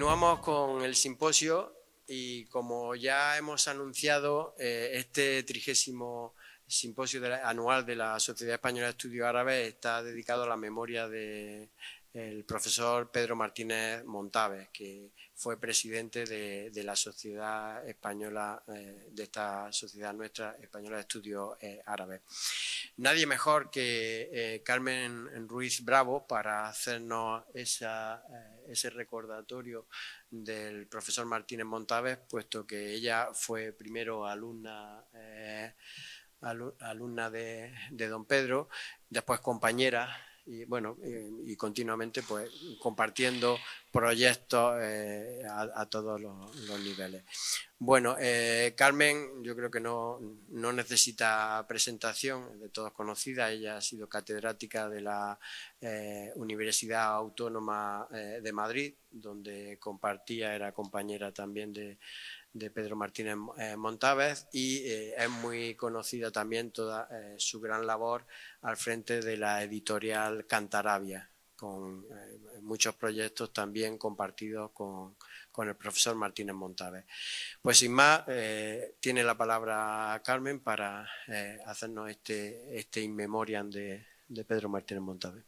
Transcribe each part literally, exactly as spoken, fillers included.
Continuamos con el simposio y como ya hemos anunciado, eh, este trigésimo simposio de la, anual de la Sociedad Española de Estudios Árabes está dedicado a la memoria del profesor Pedro Martínez Montaves, que fue presidente de, de la Sociedad Española, eh, de esta sociedad nuestra española de estudios eh, árabes. Nadie mejor que eh, Carmen Ruiz Bravo para hacernos esa, eh, ese recordatorio del profesor Martínez Montaves, puesto que ella fue primero alumna, eh, alu, alumna de, de don Pedro, después compañera, y bueno, y, y continuamente pues compartiendo proyectos eh, a, a todos los, los niveles. Bueno, eh, Carmen yo creo que no, no necesita presentación, es de todos conocida. Ella ha sido catedrática de la eh, Universidad Autónoma eh, de Madrid, donde compartía, era compañera también de, de Pedro Martínez eh, Montaves, y eh, es muy conocida también toda eh, su gran labor al frente de la editorial Cantarabia, con eh, muchos proyectos también compartidos con, con el profesor Martínez Montaves. Pues sin más, eh, tiene la palabra Carmen para eh, hacernos este, este in memoriam de, de Pedro Martínez Montaves.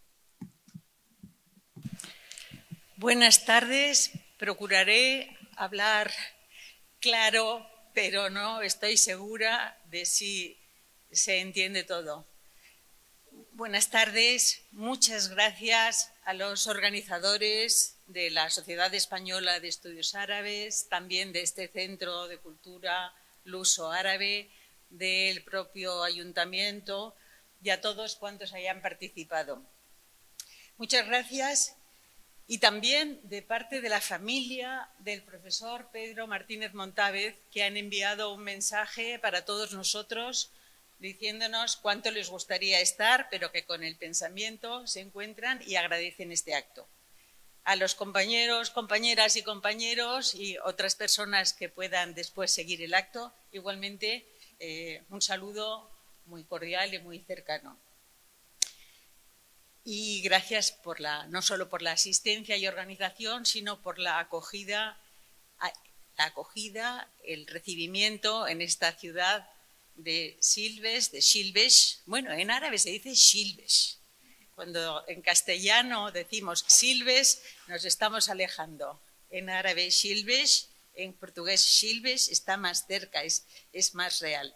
Buenas tardes, procuraré hablar claro, pero no estoy segura de si se entiende todo. Buenas tardes, muchas gracias a los organizadores de la Sociedad Española de Estudios Árabes, también de este Centro de Cultura Luso-Árabe, del propio Ayuntamiento y a todos cuantos hayan participado. Muchas gracias y también de parte de la familia del profesor Pedro Martínez Montaves, que han enviado un mensaje para todos nosotros diciéndonos cuánto les gustaría estar, pero que con el pensamiento se encuentran y agradecen este acto. A los compañeros, compañeras y compañeros y otras personas que puedan después seguir el acto, igualmente eh, un saludo muy cordial y muy cercano. Y gracias por la, no solo por la asistencia y organización, sino por la acogida, la acogida, el recibimiento en esta ciudad de Silves, de Silves. Bueno, en árabe se dice Silves. Cuando en castellano decimos Silves, nos estamos alejando. En árabe Silves, en portugués Silves, está más cerca, es, es más real.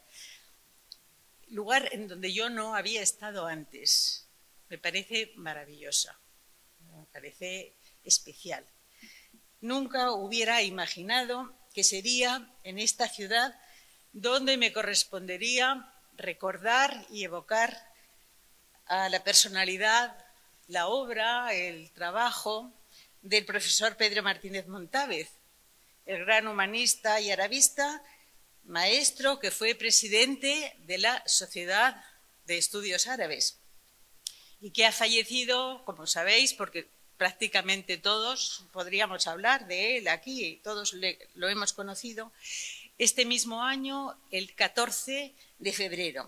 Lugar en donde yo no había estado antes. Me parece maravillosa, me parece especial. Nunca hubiera imaginado que sería en esta ciudad donde me correspondería recordar y evocar a la personalidad, la obra, el trabajo del profesor Pedro Martínez Montaves, el gran humanista y arabista, maestro que fue presidente de la Sociedad de Estudios Árabes y que ha fallecido, como sabéis, porque prácticamente todos podríamos hablar de él aquí, todos le, lo hemos conocido, este mismo año, el catorce de febrero.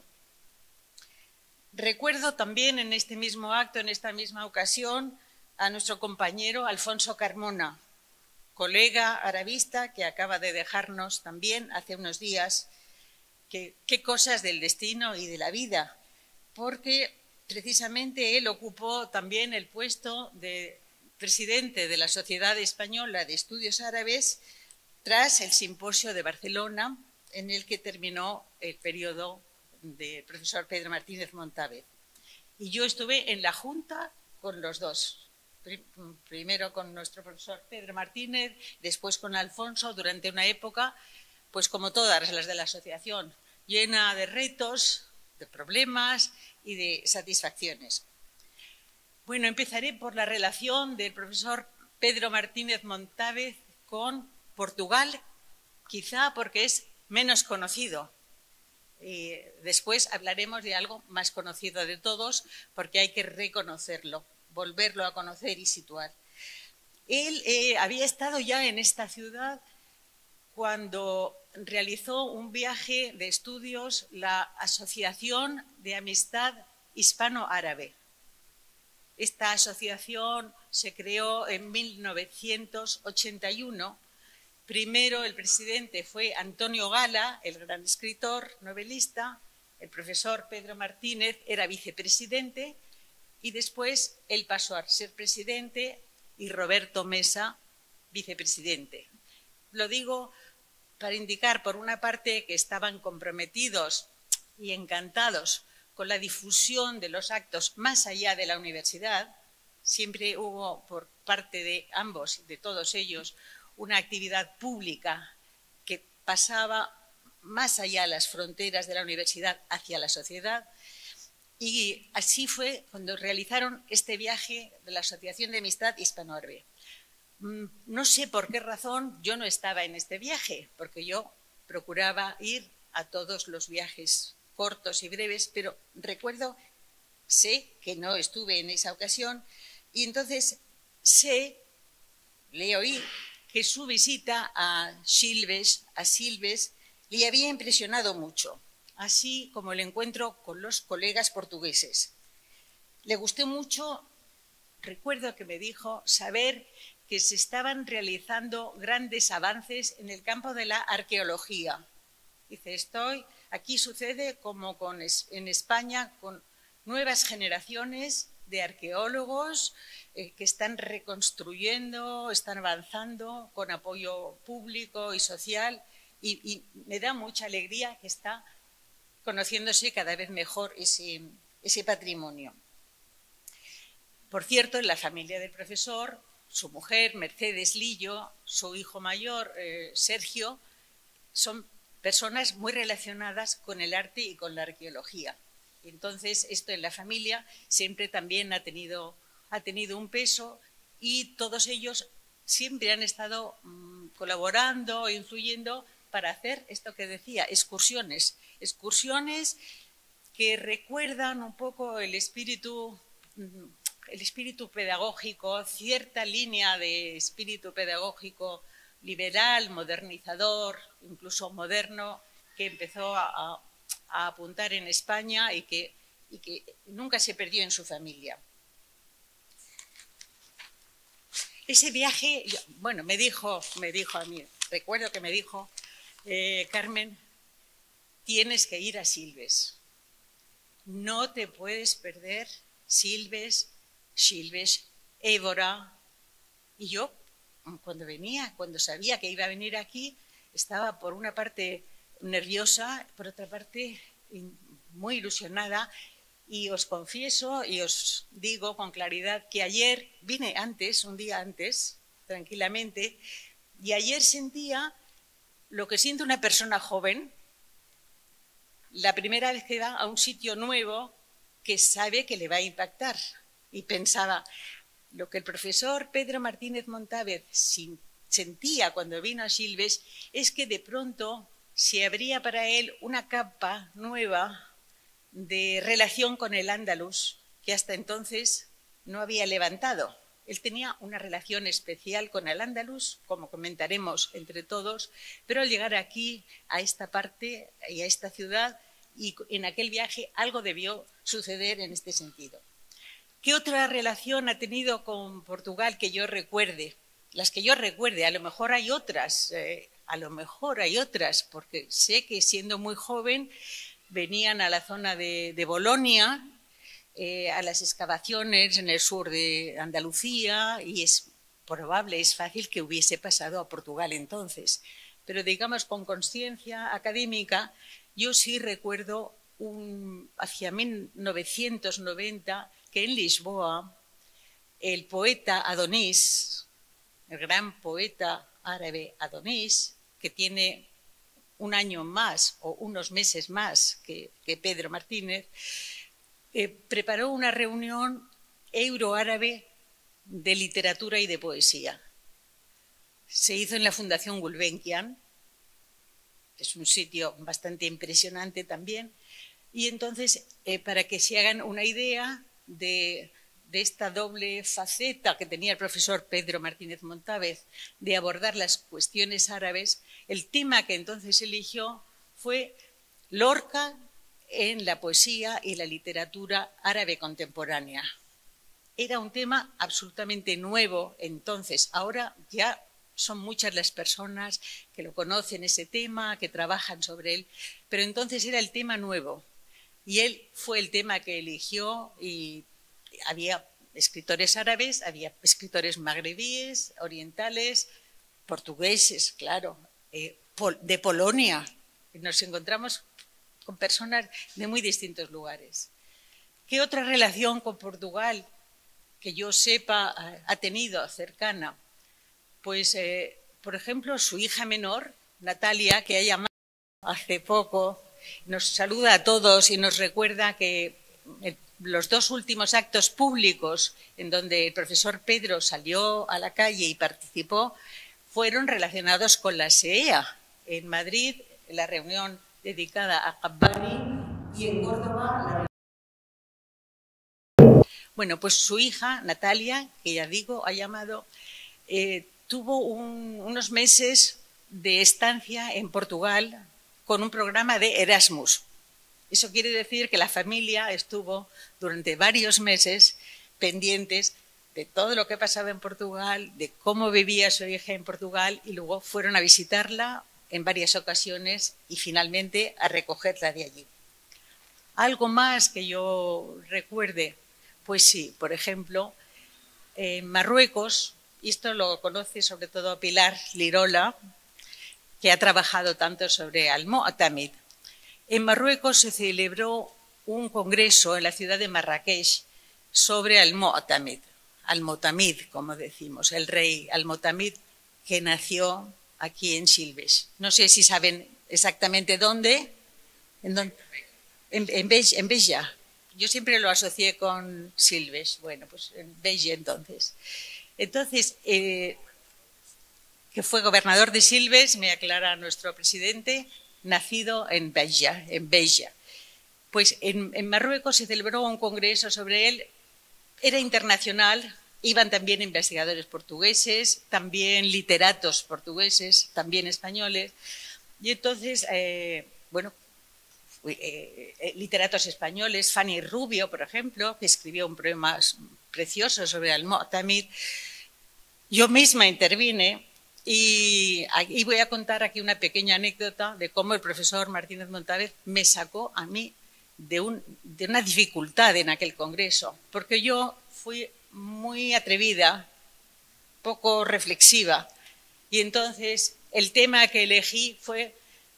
Recuerdo también en este mismo acto, en esta misma ocasión, a nuestro compañero Alfonso Carmona, colega arabista que acaba de dejarnos también hace unos días. Que, qué cosas del destino y de la vida, porque precisamente él ocupó también el puesto de presidente de la Sociedad Española de Estudios Árabes tras el simposio de Barcelona, en el que terminó el periodo del profesor Pedro Martínez Montaves. Y yo estuve en la junta con los dos, primero con nuestro profesor Pedro Martínez, después con Alfonso, durante una época, pues como todas las de la asociación, llena de retos, de problemas y de satisfacciones. Bueno, empezaré por la relación del profesor Pedro Martínez Montaves con Portugal, quizá porque es menos conocido. Y después hablaremos de algo más conocido de todos, porque hay que reconocerlo, volverlo a conocer y situar. Él eh, había estado ya en esta ciudad cuando realizó un viaje de estudios la Asociación de Amistad Hispano-Árabe. Esta asociación se creó en mil novecientos ochenta y uno. Primero el presidente fue Antonio Gala, el gran escritor, novelista. El profesor Pedro Martínez era vicepresidente y después él pasó a ser presidente y Roberto Mesa vicepresidente. Lo digo para indicar, por una parte, que estaban comprometidos y encantados con la difusión de los actos más allá de la universidad. Siempre hubo por parte de ambos, de todos ellos, una actividad pública que pasaba más allá de las fronteras de la universidad hacia la sociedad. Y así fue cuando realizaron este viaje de la Asociación de Amistad Hispano-Árabe. No sé por qué razón yo no estaba en este viaje, porque yo procuraba ir a todos los viajes cortos y breves, pero recuerdo, sé que no estuve en esa ocasión, y entonces sé, le oí, que su visita a Silves, a Silves le había impresionado mucho, así como el encuentro con los colegas portugueses. Le gustó mucho, recuerdo que me dijo, saber que se estaban realizando grandes avances en el campo de la arqueología. Dice, estoy, aquí sucede como con, en España con nuevas generaciones de arqueólogos eh, que están reconstruyendo, están avanzando con apoyo público y social y, y me da mucha alegría que está conociéndose cada vez mejor ese, ese patrimonio. Por cierto, en la familia del profesor, su mujer, Mercedes Lillo, su hijo mayor, eh, Sergio, son personas muy relacionadas con el arte y con la arqueología. Entonces, esto en la familia siempre también ha tenido, ha tenido un peso y todos ellos siempre han estado mmm, colaborando, influyendo para hacer esto que decía, excursiones. Excursiones que recuerdan un poco el espíritu, el espíritu pedagógico, cierta línea de espíritu pedagógico liberal, modernizador, incluso moderno, que empezó a, a apuntar en España y que, y que nunca se perdió en su familia. Ese viaje, bueno, me dijo, me dijo a mí, recuerdo que me dijo, eh, Carmen, tienes que ir a Silves. No te puedes perder Silves, Silves, Évora. Y yo, cuando venía, cuando sabía que iba a venir aquí, estaba por una parte nerviosa, por otra parte muy ilusionada. Y os confieso y os digo con claridad que ayer vine antes, un día antes, tranquilamente, y ayer sentía lo que siente una persona joven la primera vez que va a un sitio nuevo que sabe que le va a impactar. Y pensaba, lo que el profesor Pedro Martínez Montávez sentía cuando vino a Silves es que de pronto se abría para él una capa nueva de relación con el andaluz que hasta entonces no había levantado. Él tenía una relación especial con el andaluz, como comentaremos entre todos, pero al llegar aquí, a esta parte y a esta ciudad, y en aquel viaje algo debió suceder en este sentido. ¿Qué otra relación ha tenido con Portugal que yo recuerde? Las que yo recuerde, a lo mejor hay otras, eh, a lo mejor hay otras, porque sé que siendo muy joven venían a la zona de, de Bolonia, eh, a las excavaciones en el sur de Andalucía, y es probable, es fácil que hubiese pasado a Portugal entonces. Pero digamos con conciencia académica, yo sí recuerdo un, hacia mil novecientos noventa que en Lisboa el poeta Adonís, el gran poeta árabe Adonís, que tiene un año más o unos meses más que, que Pedro Martínez, eh, preparó una reunión euroárabe de literatura y de poesía. Se hizo en la Fundación Gulbenkian, es un sitio bastante impresionante también, y entonces, eh, para que se hagan una idea de, de esta doble faceta que tenía el profesor Pedro Martínez Montávez de abordar las cuestiones árabes, el tema que entonces eligió fue Lorca en la poesía y la literatura árabe contemporánea. Era un tema absolutamente nuevo entonces. Ahora ya son muchas las personas que lo conocen ese tema, que trabajan sobre él, pero entonces era el tema nuevo. Y él fue el tema que eligió y había escritores árabes, había escritores magrebíes, orientales, portugueses, claro, eh, de Polonia. Nos encontramos con personas de muy distintos lugares. ¿Qué otra relación con Portugal que yo sepa ha tenido cercana? Pues, eh, por ejemplo, su hija menor, Natalia, que ha llamado hace poco, nos saluda a todos y nos recuerda que el, los dos últimos actos públicos en donde el profesor Pedro salió a la calle y participó fueron relacionados con la S E A. En Madrid, la reunión dedicada a Qabbani, y en Córdoba la... Bueno, pues su hija, Natalia, que ya digo, ha llamado, eh, tuvo un, unos meses de estancia en Portugal con un programa de Erasmus. Eso quiere decir que la familia estuvo durante varios meses pendientes de todo lo que pasaba en Portugal, de cómo vivía su hija en Portugal, y luego fueron a visitarla en varias ocasiones y finalmente a recogerla de allí. Algo más que yo recuerde, pues sí, por ejemplo, en Marruecos, y esto lo conoce sobre todo Pilar Lirola, que ha trabajado tanto sobre Al-Mu'tamid. En Marruecos se celebró un congreso en la ciudad de Marrakech sobre Al-Mu'tamid, Al-Mu'tamid, como decimos, el rey Al-Mu'tamid, que nació aquí en Silves. No sé si saben exactamente dónde. ¿En dónde? En, en, Beja, en Beja. Yo siempre lo asocié con Silves. Bueno, pues en Beja entonces. Entonces, eh, que fue gobernador de Silves, me aclara nuestro presidente, nacido en Beja, en Beja. Pues en, en Marruecos se celebró un congreso sobre él, era internacional, iban también investigadores portugueses, también literatos portugueses, también españoles, y entonces, eh, bueno, eh, eh, literatos españoles, Fanny Rubio, por ejemplo, que escribió un poema precioso sobre Al-Mu'tamid. Yo misma intervine. Y, y voy a contar aquí una pequeña anécdota de cómo el profesor Martínez Montávez me sacó a mí de, un, de una dificultad en aquel congreso, porque yo fui muy atrevida, poco reflexiva, y entonces el tema que elegí fue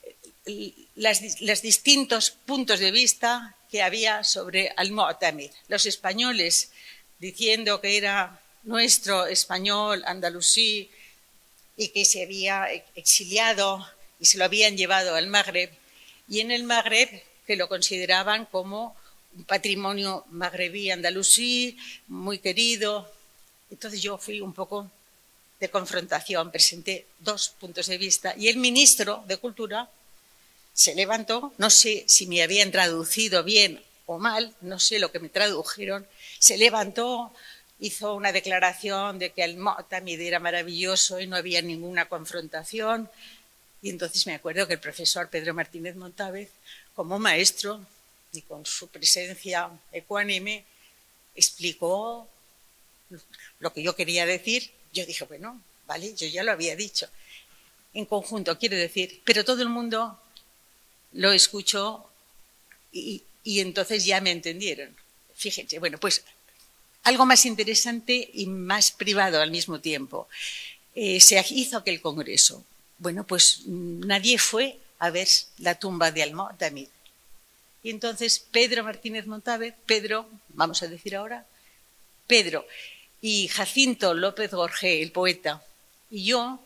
las, los distintos puntos de vista que había sobre Al-Mu'tamid. Los españoles diciendo que era nuestro español, andalusí, y que se había exiliado y se lo habían llevado al Magreb, y en el Magreb que lo consideraban como un patrimonio magrebí andalusí, muy querido. Entonces yo fui un poco de confrontación, presenté dos puntos de vista, y el ministro de Cultura se levantó, no sé si me habían traducido bien o mal, no sé lo que me tradujeron, se levantó, hizo una declaración de que Al-Mu'tamid era maravilloso y no había ninguna confrontación. Y entonces me acuerdo que el profesor Pedro Martínez Montávez, como maestro y con su presencia ecuánime, explicó lo que yo quería decir. Yo dije, bueno, vale, yo ya lo había dicho. En conjunto, quiero decir, pero todo el mundo lo escuchó y, y entonces ya me entendieron. Fíjense, bueno, pues algo más interesante y más privado al mismo tiempo. Eh, se hizo aquel congreso. Bueno, pues nadie fue a ver la tumba de Al-Mu'tamid. Y entonces Pedro Martínez Montávez, Pedro, vamos a decir ahora, Pedro y Jacinto López Gorgé, el poeta, y yo,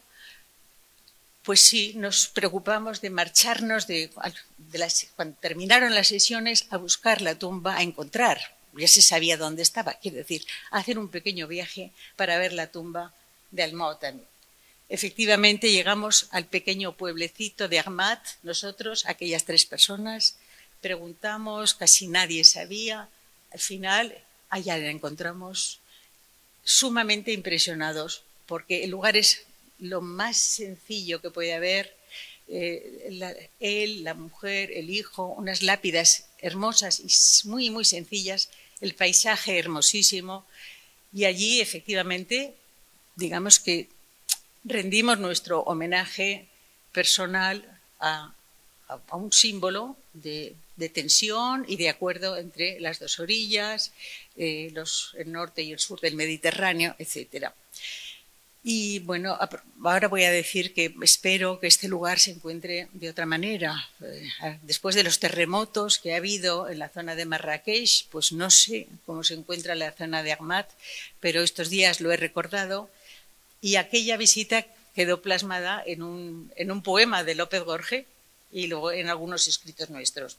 pues sí, nos preocupamos de marcharnos, de, de las, cuando terminaron las sesiones, a buscar la tumba, a encontrar. Ya se sabía dónde estaba, quiero decir, hacer un pequeño viaje para ver la tumba de Al-Mu'tamid. Efectivamente, llegamos al pequeño pueblecito de Ahmad, nosotros, aquellas tres personas, preguntamos, casi nadie sabía. Al final, allá la encontramos sumamente impresionados, porque el lugar es lo más sencillo que puede haber. Eh, la, él, la mujer, el hijo, unas lápidas hermosas y muy, muy sencillas, el paisaje hermosísimo, Y allí, efectivamente, digamos que rendimos nuestro homenaje personal a, a, a un símbolo de, de tensión y de acuerdo entre las dos orillas, eh, los, el norte y el sur del Mediterráneo, etcétera. Y bueno, ahora voy a decir que espero que este lugar se encuentre de otra manera. Después de los terremotos que ha habido en la zona de Marrakech, pues no sé cómo se encuentra la zona de Armat, pero estos días lo he recordado y aquella visita quedó plasmada en un, en un poema de López Gorge y luego en algunos escritos nuestros.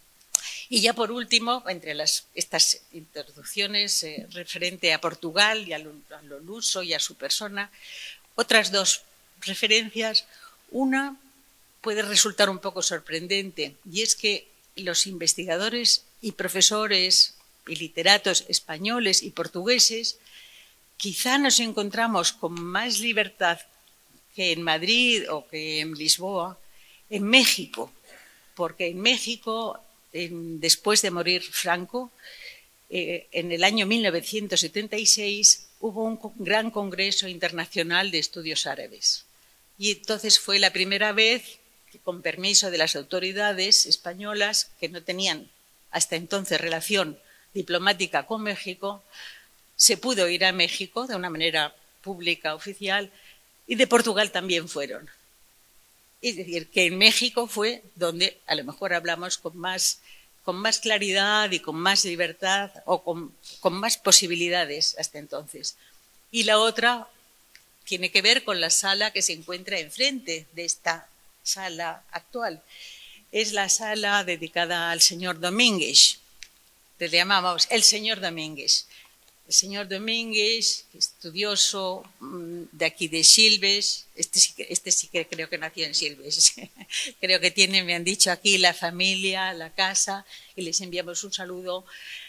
Y ya por último, entre las, estas introducciones eh, referente a Portugal y al, al luso y a su persona, otras dos referencias. Una puede resultar un poco sorprendente y es que los investigadores y profesores y literatos españoles y portugueses quizá nos encontramos con más libertad que en Madrid o que en Lisboa, en México, porque en México, en, después de morir Franco, eh, en el año mil novecientos setenta y seis hubo un gran congreso internacional de estudios árabes. Y entonces fue la primera vez que, con permiso de las autoridades españolas, que no tenían hasta entonces relación diplomática con México, se pudo ir a México de una manera pública, oficial, y de Portugal también fueron. Es decir, que en México fue donde a lo mejor hablamos con más, con más claridad y con más libertad o con, con más posibilidades hasta entonces. Y la otra tiene que ver con la sala que se encuentra enfrente de esta sala actual. Es la sala dedicada al señor Domínguez. Le llamamos el señor Domínguez. El señor Domínguez, estudioso de aquí de Silves, este sí, este sí que creo que nació en Silves, creo que tiene, me han dicho aquí, la familia, la casa, y les enviamos un saludo.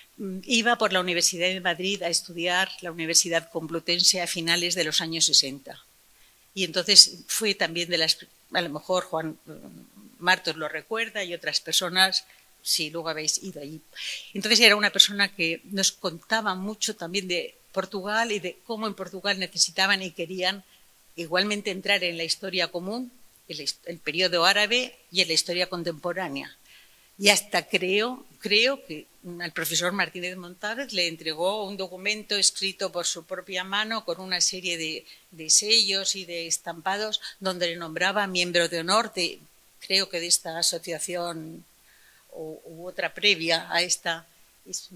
Iba por la Universidad de Madrid a estudiar la Universidad Complutense a finales de los años sesenta. Y entonces fue también de las, a lo mejor Juan Martos lo recuerda y otras personas, si luego habéis ido allí. Entonces era una persona que nos contaba mucho también de Portugal y de cómo en Portugal necesitaban y querían igualmente entrar en la historia común, el, el periodo árabe y en la historia contemporánea. Y hasta creo, creo que al profesor Martínez Montávez le entregó un documento escrito por su propia mano con una serie de, de sellos y de estampados donde le nombraba miembro de honor de, creo que de esta asociación o, u otra previa a esta, es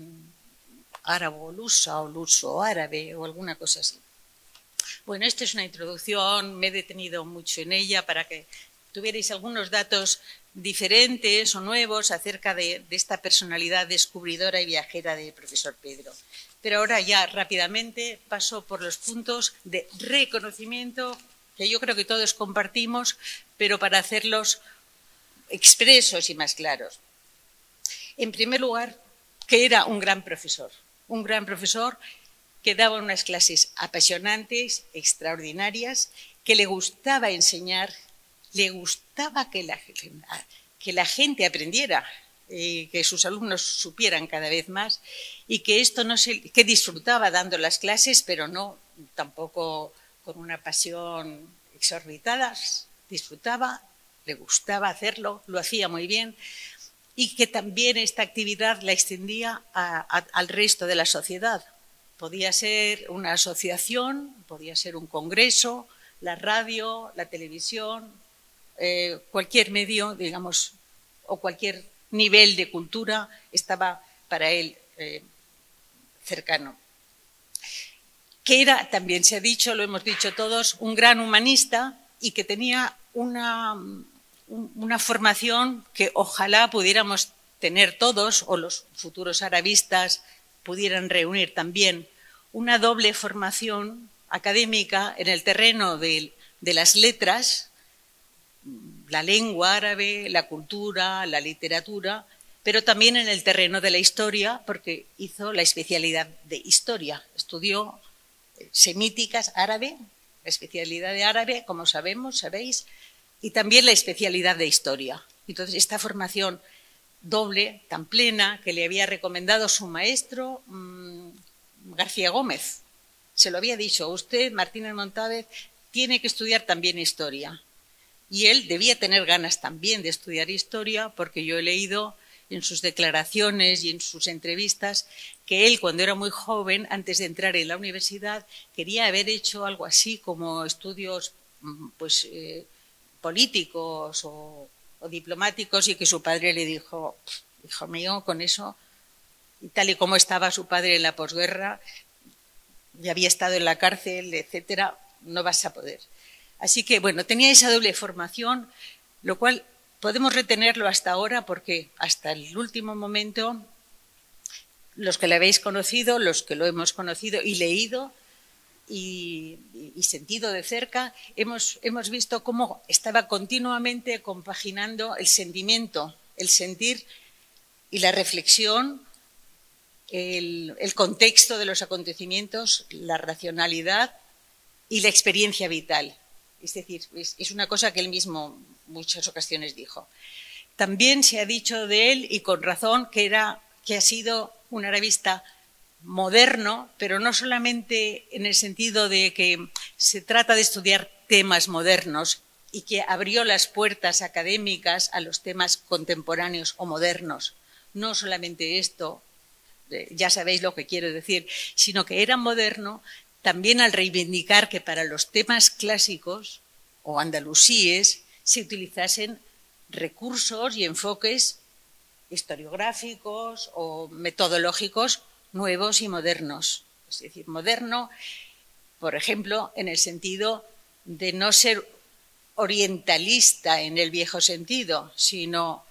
árabo-lusa o luso-árabe o alguna cosa así. Bueno, esta es una introducción, me he detenido mucho en ella para que tuvierais algunos datos diferentes o nuevos acerca de, de esta personalidad descubridora y viajera del profesor Pedro. Pero ahora ya rápidamente paso por los puntos de reconocimiento que yo creo que todos compartimos, pero para hacerlos expresos y más claros. En primer lugar, que era un gran profesor, un gran profesor que daba unas clases apasionantes, extraordinarias, que le gustaba enseñar, le gustaba que la, que la gente aprendiera, eh, que sus alumnos supieran cada vez más y que esto no se, que disfrutaba dando las clases, pero no tampoco con una pasión exorbitada, disfrutaba, le gustaba hacerlo, lo hacía muy bien y que también esta actividad la extendía a, a, al resto de la sociedad. Podía ser una asociación, podía ser un congreso, la radio, la televisión, eh, cualquier medio, digamos, o cualquier nivel de cultura estaba para él eh, cercano. Que era, también se ha dicho, lo hemos dicho todos, un gran humanista y que tenía una, una formación que ojalá pudiéramos tener todos, o los futuros arabistas pudieran reunir también, una doble formación académica en el terreno de, de las letras, la lengua árabe, la cultura, la literatura, pero también en el terreno de la historia, porque hizo la especialidad de historia, estudió semíticas árabe, la especialidad de árabe, como sabemos, sabéis, y también la especialidad de historia. Entonces, esta formación doble, tan plena, que le había recomendado su maestro mmm, García Gómez, se lo había dicho, usted, Martínez Montávez, tiene que estudiar también historia. Y él debía tener ganas también de estudiar historia, porque yo he leído en sus declaraciones y en sus entrevistas que él, cuando era muy joven, antes de entrar en la universidad, quería haber hecho algo así como estudios pues, eh, políticos o, o diplomáticos, y que su padre le dijo, hijo mío, con eso, y tal y como estaba su padre en la posguerra, ya había estado en la cárcel, etcétera, no vas a poder. Así que, bueno, tenía esa doble formación, lo cual podemos retenerlo hasta ahora porque hasta el último momento, los que lo habéis conocido, los que lo hemos conocido y leído y, y sentido de cerca, hemos, hemos visto cómo estaba continuamente compaginando el sentimiento, el sentir y la reflexión, el, el contexto de los acontecimientos, la racionalidad y la experiencia vital. Es decir, es, es una cosa que él mismo en muchas ocasiones dijo. También se ha dicho de él, y con razón, que, era, que ha sido un arabista moderno, pero no solamente en el sentido de que se trata de estudiar temas modernos y que abrió las puertas académicas a los temas contemporáneos o modernos. No solamente esto, ya sabéis lo que quiero decir, sino que era moderno también al reivindicar que para los temas clásicos o andalusíes se utilizasen recursos y enfoques historiográficos o metodológicos nuevos y modernos. Es decir, moderno, por ejemplo, en el sentido de no ser orientalista en el viejo sentido, sino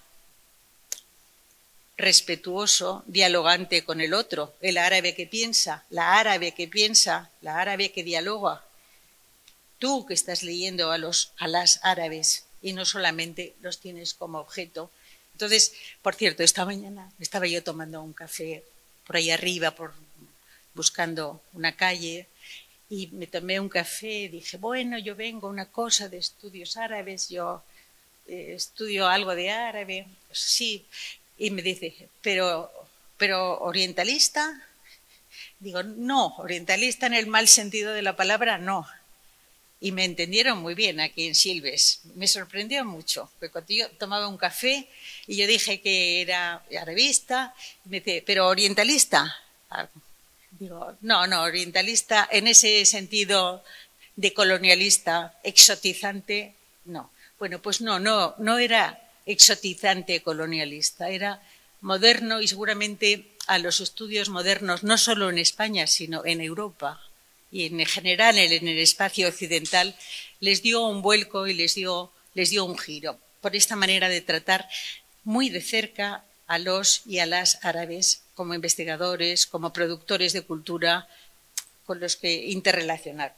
respetuoso, dialogante con el otro, el árabe que piensa, la árabe que piensa, la árabe que dialoga. Tú que estás leyendo a, los, a las árabes y no solamente los tienes como objeto. Entonces, por cierto, esta mañana estaba yo tomando un café por ahí arriba, por, buscando una calle, y me tomé un café y dije, bueno, yo vengo a una cosa de estudios árabes, yo eh, estudio algo de árabe, sí. Y me dice, pero, pero orientalista. Digo, no, orientalista en el mal sentido de la palabra, no. Y me entendieron muy bien aquí en Silves. Me sorprendió mucho, porque cuando yo tomaba un café y yo dije que era arabista, me dice, pero orientalista. Digo, no, no, orientalista en ese sentido de colonialista, exotizante, no. Bueno, pues no, no, no era exotizante colonialista, era moderno, y seguramente a los estudios modernos, no solo en España, sino en Europa y en general en el espacio occidental, les dio un vuelco y les dio, les dio un giro, por esta manera de tratar muy de cerca a los y a las árabes como investigadores, como productores de cultura con los que interrelacionar.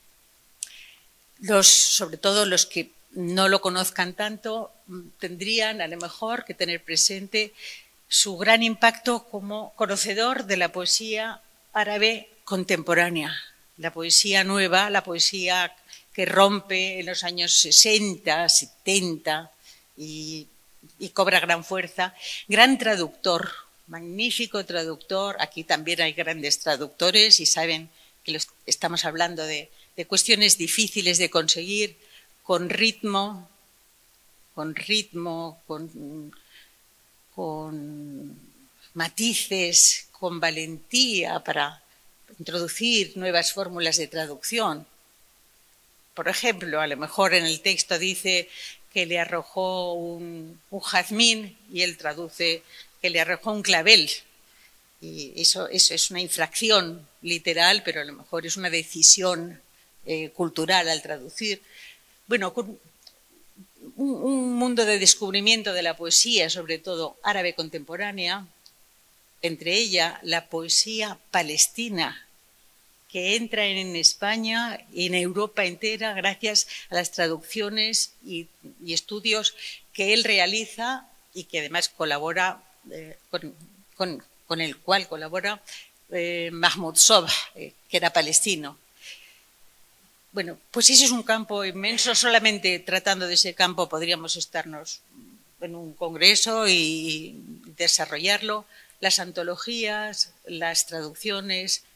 Los, sobre todo los que no lo conozcan tanto, tendrían a lo mejor que tener presente su gran impacto como conocedor de la poesía árabe contemporánea, la poesía nueva, la poesía que rompe en los años sesenta, setenta y, y cobra gran fuerza. Gran traductor, magnífico traductor. Aquí también hay grandes traductores y saben que los, estamos hablando de, de cuestiones difíciles de conseguir, con ritmo, con ritmo, con, con matices, con valentía para introducir nuevas fórmulas de traducción. Por ejemplo, a lo mejor en el texto dice que le arrojó un, un jazmín y él traduce que le arrojó un clavel. Y eso, eso es una infracción literal, pero a lo mejor es una decisión eh, cultural al traducir. Bueno, con un, un mundo de descubrimiento de la poesía, sobre todo árabe contemporánea, entre ella la poesía palestina, que entra en España y en Europa entera gracias a las traducciones y, y estudios que él realiza y que además colabora, eh, con, con, con el cual colabora eh, Mahmoud Sobh, eh, que era palestino. Bueno, pues ese es un campo inmenso. Solamente tratando de ese campo podríamos estarnos en un congreso y desarrollarlo. Las antologías, las traducciones,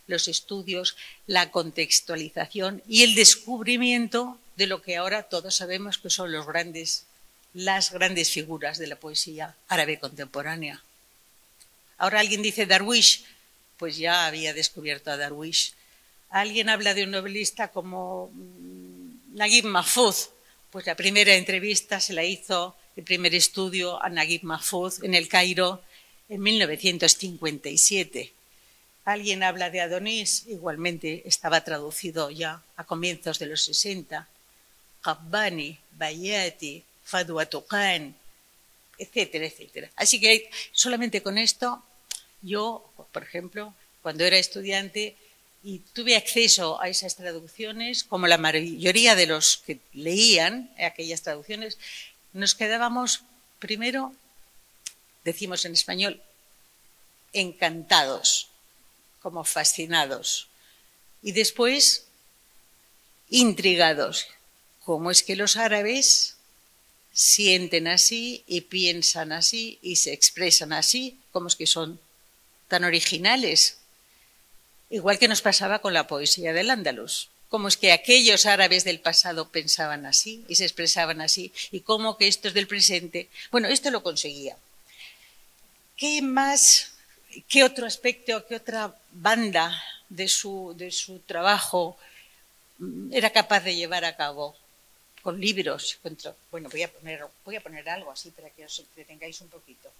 los estudios, la contextualización y el descubrimiento de lo que ahora todos sabemos que son los grandes, las grandes figuras de la poesía árabe contemporánea. Ahora alguien dice Darwish, pues ya había descubierto a Darwish. Alguien habla de un novelista como Naguib Mahfouz, pues la primera entrevista se la hizo, el primer estudio a Naguib Mahfouz en el Cairo en mil novecientos cincuenta y siete. Alguien habla de Adonis, igualmente estaba traducido ya a comienzos de los sesenta. Qabbani, Bayati, Fadwa Tuqan, etcétera, etcétera. Así que solamente con esto, yo, por ejemplo, cuando era estudiante y tuve acceso a esas traducciones, como la mayoría de los que leían aquellas traducciones, nos quedábamos, primero, decimos en español, encantados, como fascinados, y después intrigados. ¿Cómo es que los árabes sienten así y piensan así y se expresan así? ¿Cómo es que son tan originales? Igual que nos pasaba con la poesía del Andalus. ¿Cómo es que aquellos árabes del pasado pensaban así y se expresaban así? ¿Y cómo que estos del presente? Bueno, esto lo conseguía. ¿Qué más, qué otro aspecto, qué otra banda de su, de su trabajo era capaz de llevar a cabo? Con libros. Bueno, voy a poner, voy a poner algo así para que os entretengáis un poquito.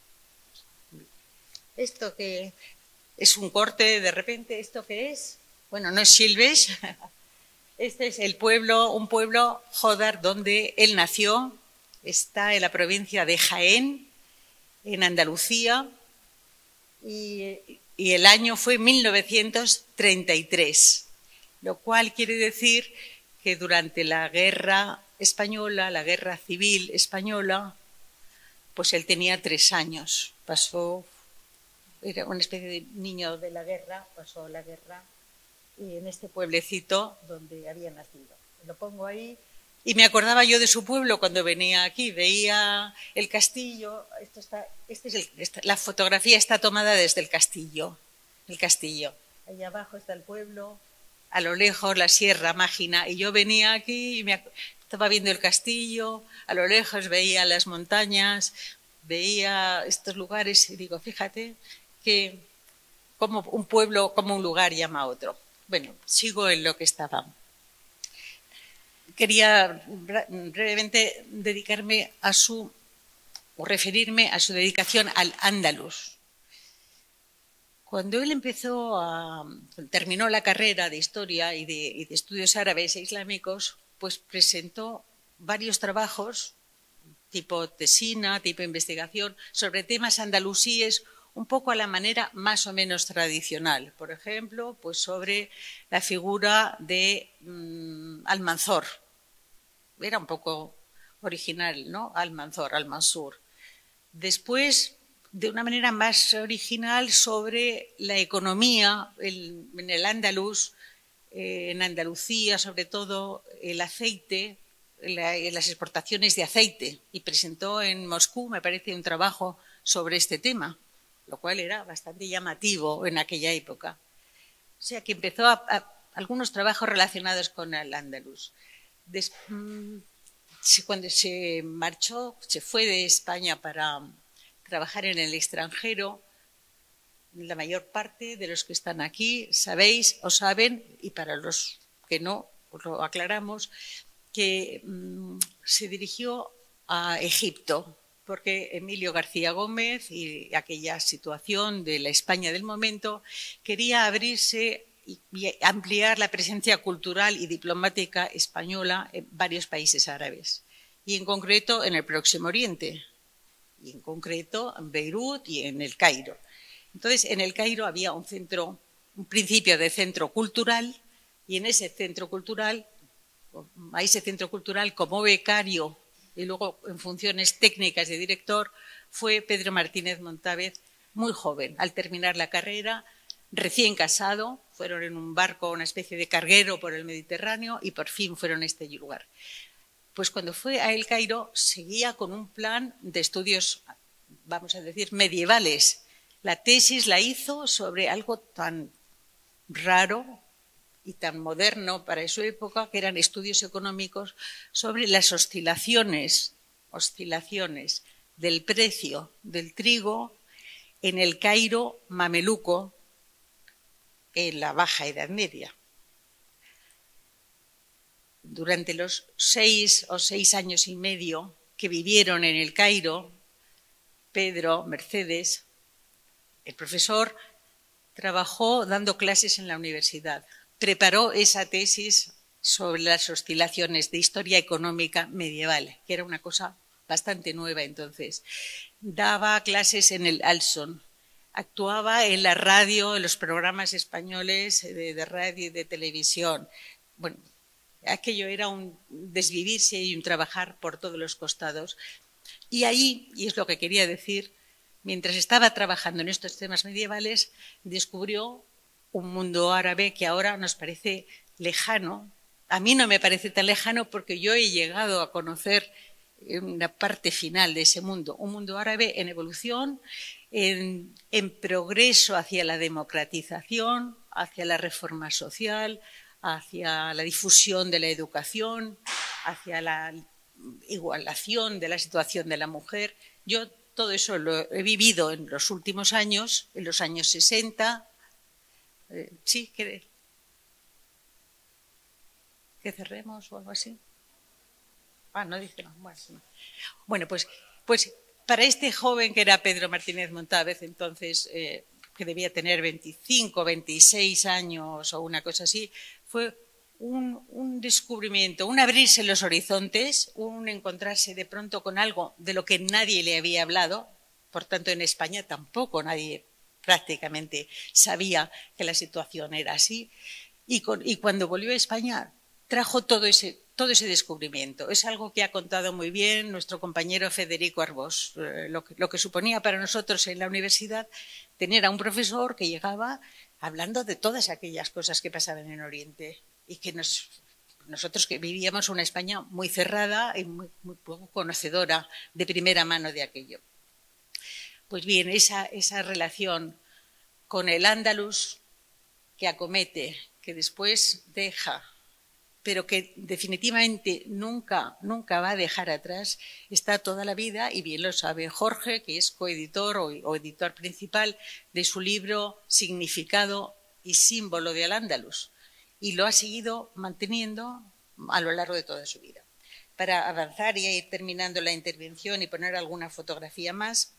Esto que es un corte de repente, ¿esto qué es? Bueno, no es Silves. Este es el pueblo, un pueblo, Jodar, donde él nació. Está en la provincia de Jaén, en Andalucía, y, y el año fue mil novecientos treinta y tres, lo cual quiere decir que durante la guerra española, la guerra civil española, pues él tenía tres años. Pasó, era una especie de niño de la guerra, pasó la guerra y en este pueblecito donde había nacido. Lo pongo ahí y me acordaba yo de su pueblo cuando venía aquí, veía el castillo. Esto está, este es el, esta, la fotografía está tomada desde el castillo, el castillo. Ahí abajo está el pueblo, a lo lejos la Sierra Mágina, y yo venía aquí y me estaba viendo el castillo, a lo lejos veía las montañas, veía estos lugares y digo, fíjate que como un pueblo, como un lugar llama a otro. Bueno, sigo en lo que estaba. Quería brevemente dedicarme a su, o referirme a su dedicación al Andalus. Cuando él empezó a, terminó la carrera de Historia y de, y de Estudios Árabes e Islámicos, pues presentó varios trabajos, tipo tesina, tipo investigación, sobre temas andalusíes, un poco a la manera más o menos tradicional. Por ejemplo, pues sobre la figura de mmm, Almanzor. Era un poco original, ¿no? Almanzor, Almansur. Después, de una manera más original, sobre la economía el, en el Andalus, eh, en Andalucía, sobre todo el aceite, la, las exportaciones de aceite, y presentó en Moscú, me parece, un trabajo sobre este tema, lo cual era bastante llamativo en aquella época. O sea que empezó a, a, algunos trabajos relacionados con el Andalus. Des, cuando se marchó, se fue de España para trabajar en el extranjero, la mayor parte de los que están aquí sabéis o saben, y para los que no, os lo aclaramos, que mmm, se dirigió a Egipto, porque Emilio García Gómez y aquella situación de la España del momento quería abrirse y ampliar la presencia cultural y diplomática española en varios países árabes, y en concreto en el Próximo Oriente, y en concreto en Beirut y en el Cairo. Entonces, en el Cairo había un centro, un principio de centro cultural, y en ese centro cultural, a ese centro cultural como becario y luego en funciones técnicas de director, fue Pedro Martínez Montávez, muy joven, al terminar la carrera, recién casado, fueron en un barco, una especie de carguero por el Mediterráneo, y por fin fueron a este lugar. Pues cuando fue a El Cairo seguía con un plan de estudios, vamos a decir, medievales. La tesis la hizo sobre algo tan raro y tan moderno para su época, que eran estudios económicos sobre las oscilaciones, oscilaciones del precio del trigo en el Cairo mameluco en la Baja Edad Media. Durante los seis o seis años y medio que vivieron en el Cairo, Pedro, Mercedes, el profesor, trabajó dando clases en la universidad. Preparó esa tesis sobre las oscilaciones de historia económica medieval, que era una cosa bastante nueva entonces. Daba clases en el Alson, actuaba en la radio, en los programas españoles de, de radio y de televisión. Bueno, aquello era un desvivirse y un trabajar por todos los costados. Y ahí, y es lo que quería decir, mientras estaba trabajando en estos temas medievales, descubrió un mundo árabe que ahora nos parece lejano. A mí no me parece tan lejano porque yo he llegado a conocer una parte final de ese mundo, un mundo árabe en evolución, en, en progreso hacia la democratización, hacia la reforma social, hacia la difusión de la educación, hacia la igualación de la situación de la mujer. Yo todo eso lo he vivido en los últimos años, en los años sesenta. Eh, sí, que, que cerremos o algo así. Ah, no dice no. Bueno, no. Bueno, pues, pues para este joven que era Pedro Martínez Montávez, entonces, eh, que debía tener veinticinco, veintiséis años o una cosa así, fue un, un descubrimiento, un abrirse los horizontes, un encontrarse de pronto con algo de lo que nadie le había hablado. Por tanto, en España tampoco nadie prácticamente sabía que la situación era así. Y, con, y cuando volvió a España trajo todo ese, todo ese descubrimiento. Es algo que ha contado muy bien nuestro compañero Federico Arbós, eh, lo, que, lo que suponía para nosotros en la universidad tener a un profesor que llegaba hablando de todas aquellas cosas que pasaban en Oriente y que nos, nosotros que vivíamos una España muy cerrada y muy, muy poco conocedora de primera mano de aquello. Pues bien, esa, esa relación con el Andalus que acomete, que después deja, pero que definitivamente nunca, nunca va a dejar atrás, está toda la vida, y bien lo sabe Jorge, que es coeditor o, o editor principal de su libro Significado y símbolo de Al-Ándalus, y lo ha seguido manteniendo a lo largo de toda su vida. Para avanzar y ir terminando la intervención y poner alguna fotografía más,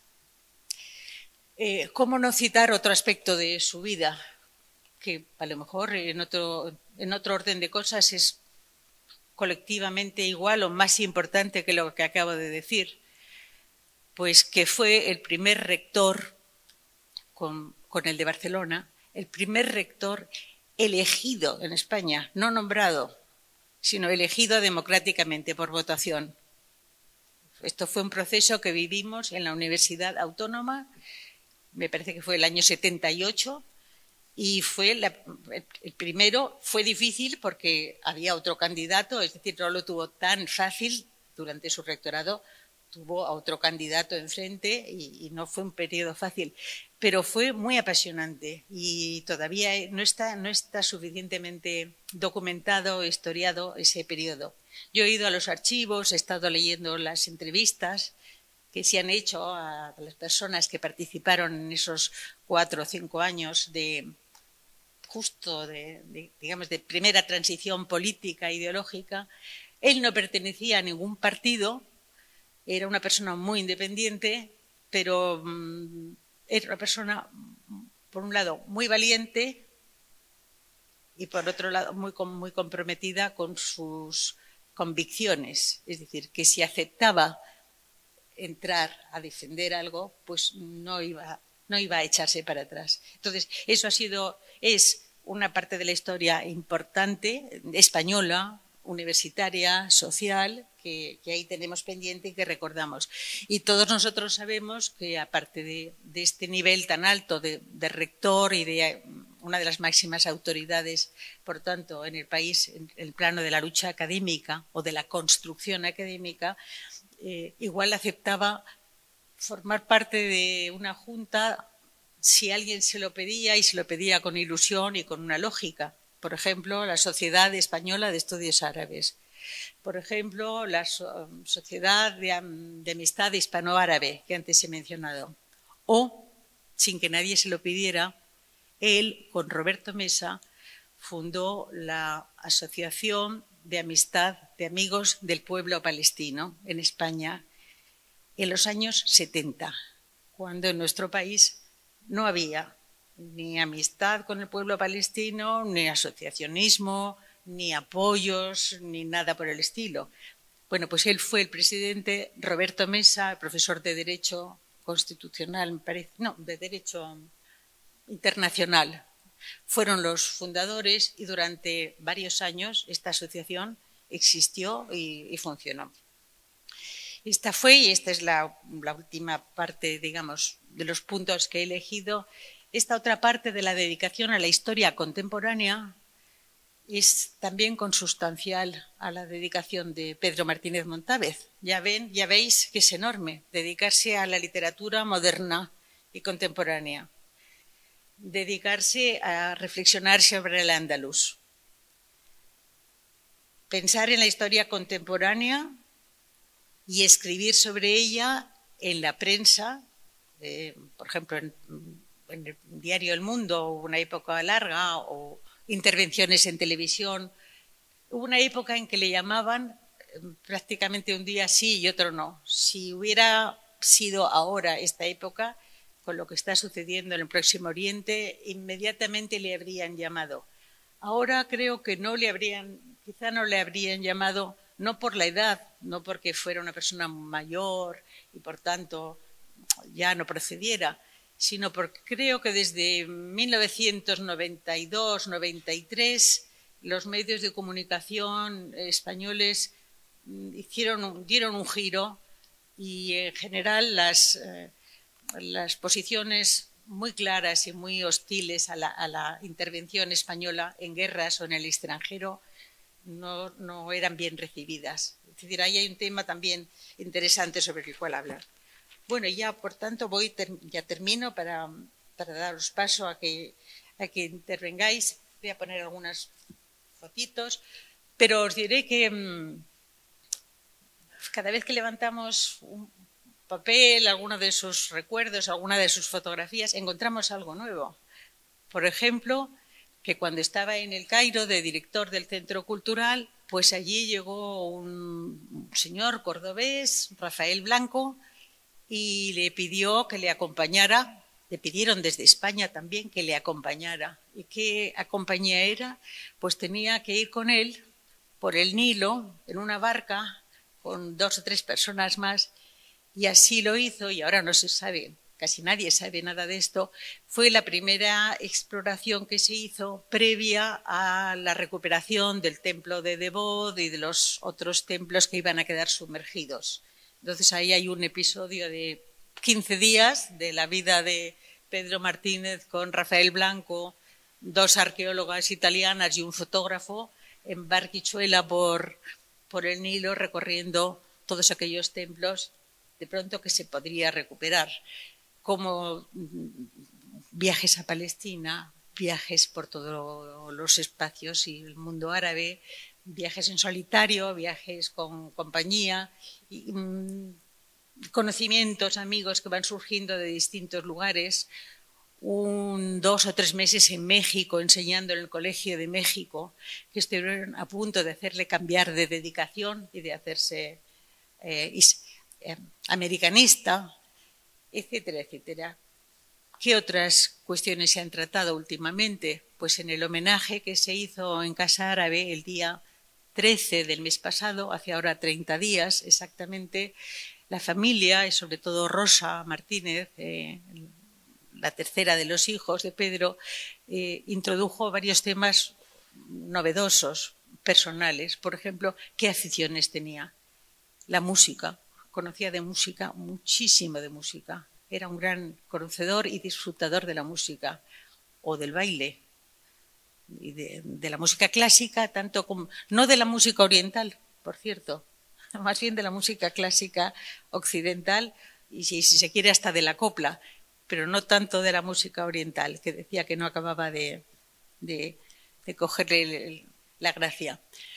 eh, ¿cómo no citar otro aspecto de su vida? Que a lo mejor en otro, en otro orden de cosas es colectivamente igual o más importante que lo que acabo de decir, pues que fue el primer rector, con, con el de Barcelona, el primer rector elegido en España, no nombrado, sino elegido democráticamente por votación. Esto fue un proceso que vivimos en la Universidad Autónoma, me parece que fue el año setenta y ocho, y fue la, el primero fue difícil porque había otro candidato, es decir, no lo tuvo tan fácil durante su rectorado, tuvo a otro candidato enfrente y, y no fue un periodo fácil, pero fue muy apasionante y todavía no está, no está suficientemente documentado, historiado ese periodo. Yo he ido a los archivos, he estado leyendo las entrevistas que se han hecho a las personas que participaron en esos cuatro o cinco años de justo de, de, digamos, de primera transición política e ideológica. Él no pertenecía a ningún partido, era una persona muy independiente, pero um, era una persona, por un lado, muy valiente y por otro lado, muy, muy comprometida con sus convicciones. Es decir, que si aceptaba entrar a defender algo, pues no iba, no iba a echarse para atrás. Entonces, eso ha sido, es una parte de la historia importante, española, universitaria, social, que, que ahí tenemos pendiente y que recordamos. Y todos nosotros sabemos que, aparte de, de este nivel tan alto de, de rector y de una de las máximas autoridades, por tanto, en el país, en el plano de la lucha académica o de la construcción académica, eh, igual aceptaba formar parte de una junta si alguien se lo pedía y se lo pedía con ilusión y con una lógica. Por ejemplo, la Sociedad Española de Estudios Árabes. Por ejemplo, la Sociedad de, de Amistad Hispano-Árabe, que antes he mencionado. O, sin que nadie se lo pidiera, él, con Roberto Mesa, fundó la Asociación de Amistad de Amigos del Pueblo Palestino en España en los años setenta, cuando en nuestro país no había ni amistad con el pueblo palestino, ni asociacionismo, ni apoyos, ni nada por el estilo. Bueno, pues él fue el presidente, Roberto Mesa, profesor de Derecho Constitucional, me parece, no, de Derecho Internacional. Fueron los fundadores y durante varios años esta asociación existió y, y funcionó. Esta fue, y esta es la, la última parte, digamos, de los puntos que he elegido, esta otra parte de la dedicación a la historia contemporánea es también consustancial a la dedicación de Pedro Martínez Montávez. Ya ven, ya veis que es enorme dedicarse a la literatura moderna y contemporánea, dedicarse a reflexionar sobre el Andaluz, pensar en la historia contemporánea y escribir sobre ella en la prensa, eh, por ejemplo, en, en el diario El Mundo, una época larga, o intervenciones en televisión. Hubo una época en que le llamaban eh, prácticamente un día sí y otro no. Si hubiera sido ahora esta época, con lo que está sucediendo en el Próximo Oriente, inmediatamente le habrían llamado. Ahora creo que no le habrían, quizá no le habrían llamado, no por la edad, no porque fuera una persona mayor y por tanto ya no procediera, sino porque creo que desde mil novecientos noventa y dos noventa y tres los medios de comunicación españoles hicieron, dieron un giro y en general las, eh, las posiciones muy claras y muy hostiles a la, a la intervención española en guerras o en el extranjero no, no eran bien recibidas. Es decir, ahí hay un tema también interesante sobre el cual hablar. Bueno, ya por tanto voy ter ya termino para, para daros paso a que, a que intervengáis. Voy a poner algunas fotitos, pero os diré que mmm, cada vez que levantamos un papel, alguno de sus recuerdos, alguna de sus fotografías, encontramos algo nuevo. Por ejemplo, que cuando estaba en el Cairo de director del Centro Cultural, pues allí llegó un señor cordobés, Rafael Blanco, y le pidió que le acompañara, le pidieron desde España también que le acompañara. ¿Y qué compañía era? Pues tenía que ir con él por el Nilo en una barca con dos o tres personas más, y así lo hizo, y ahora no se sabe, casi nadie sabe nada de esto. Fue la primera exploración que se hizo previa a la recuperación del templo de Devot y de los otros templos que iban a quedar sumergidos. Entonces ahí hay un episodio de quince días de la vida de Pedro Martínez con Rafael Blanco, dos arqueólogas italianas y un fotógrafo en barquichuela por, por el Nilo recorriendo todos aquellos templos de pronto que se podría recuperar, como viajes a Palestina, viajes por todos los espacios y el mundo árabe, viajes en solitario, viajes con compañía, y, um, conocimientos, amigos que van surgiendo de distintos lugares, un dos o tres meses en México enseñando en el Colegio de México, que estuvieron a punto de hacerle cambiar de dedicación y de hacerse eh, eh, americanista, etcétera, etcétera. ¿Qué otras cuestiones se han tratado últimamente? Pues en el homenaje que se hizo en Casa Árabe el día trece del mes pasado, hace ahora treinta días exactamente, la familia, y sobre todo Rosa Martínez, eh, la tercera de los hijos de Pedro, eh, introdujo varios temas novedosos, personales. Por ejemplo, ¿qué aficiones tenía? La música. Conocía de música, muchísimo de música. Era un gran conocedor y disfrutador de la música o del baile. Y de, de la música clásica, tanto como, no de la música oriental, por cierto, más bien de la música clásica occidental y si, si se quiere hasta de la copla, pero no tanto de la música oriental, que decía que no acababa de, de, de cogerle el, el, la gracia.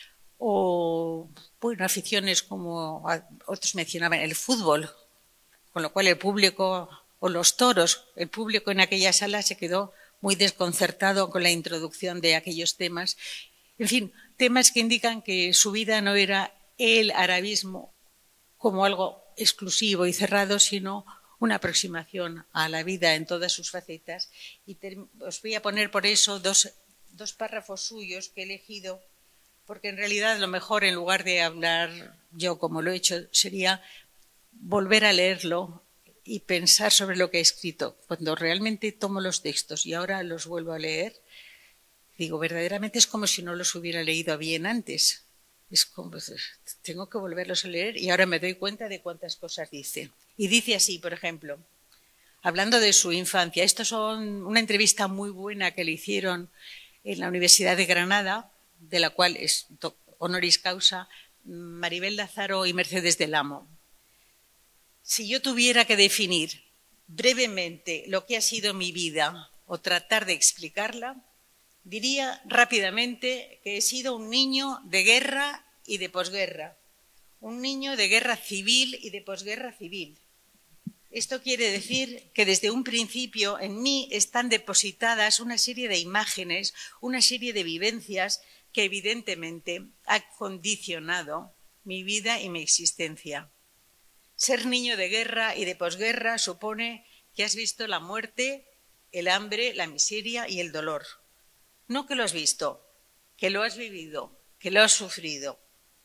O, bueno, aficiones como otros mencionaban, el fútbol, con lo cual el público, o los toros, el público en aquella sala se quedó muy desconcertado con la introducción de aquellos temas. En fin, temas que indican que su vida no era el arabismo como algo exclusivo y cerrado, sino una aproximación a la vida en todas sus facetas. Y os voy a poner por eso dos, dos párrafos suyos que he elegido, porque en realidad lo mejor, en lugar de hablar yo como lo he hecho, sería volver a leerlo y pensar sobre lo que he escrito. Cuando realmente tomo los textos y ahora los vuelvo a leer, digo, verdaderamente es como si no los hubiera leído bien antes. Es como, tengo que volverlos a leer y ahora me doy cuenta de cuántas cosas dice. Y dice así, por ejemplo, hablando de su infancia, esto es una entrevista muy buena que le hicieron en la Universidad de Granada, de la cual es honoris causa Maribel Lázaro y Mercedes del Amo. Si yo tuviera que definir brevemente lo que ha sido mi vida o tratar de explicarla, diría rápidamente que he sido un niño de guerra y de posguerra, un niño de guerra civil y de posguerra civil. Esto quiere decir que desde un principio en mí están depositadas una serie de imágenes, una serie de vivencias que evidentemente han condicionado mi vida y mi existencia. Ser niño de guerra y de posguerra supone que has visto la muerte, el hambre, la miseria y el dolor. No que lo has visto, que lo has vivido, que lo has sufrido.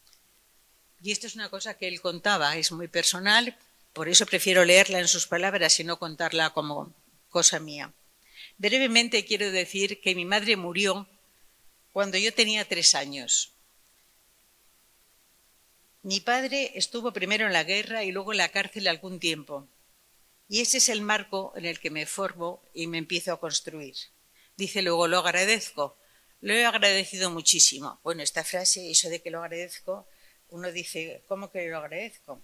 Y esto es una cosa que él contaba, es muy personal, por eso prefiero leerla en sus palabras y no contarla como cosa mía. Brevemente quiero decir que mi madre murió cuando yo tenía tres años. Mi padre estuvo primero en la guerra y luego en la cárcel algún tiempo. Y ese es el marco en el que me formo y me empiezo a construir. Dice luego, lo agradezco. Lo he agradecido muchísimo. Bueno, esta frase, eso de que lo agradezco, uno dice, ¿cómo que lo agradezco?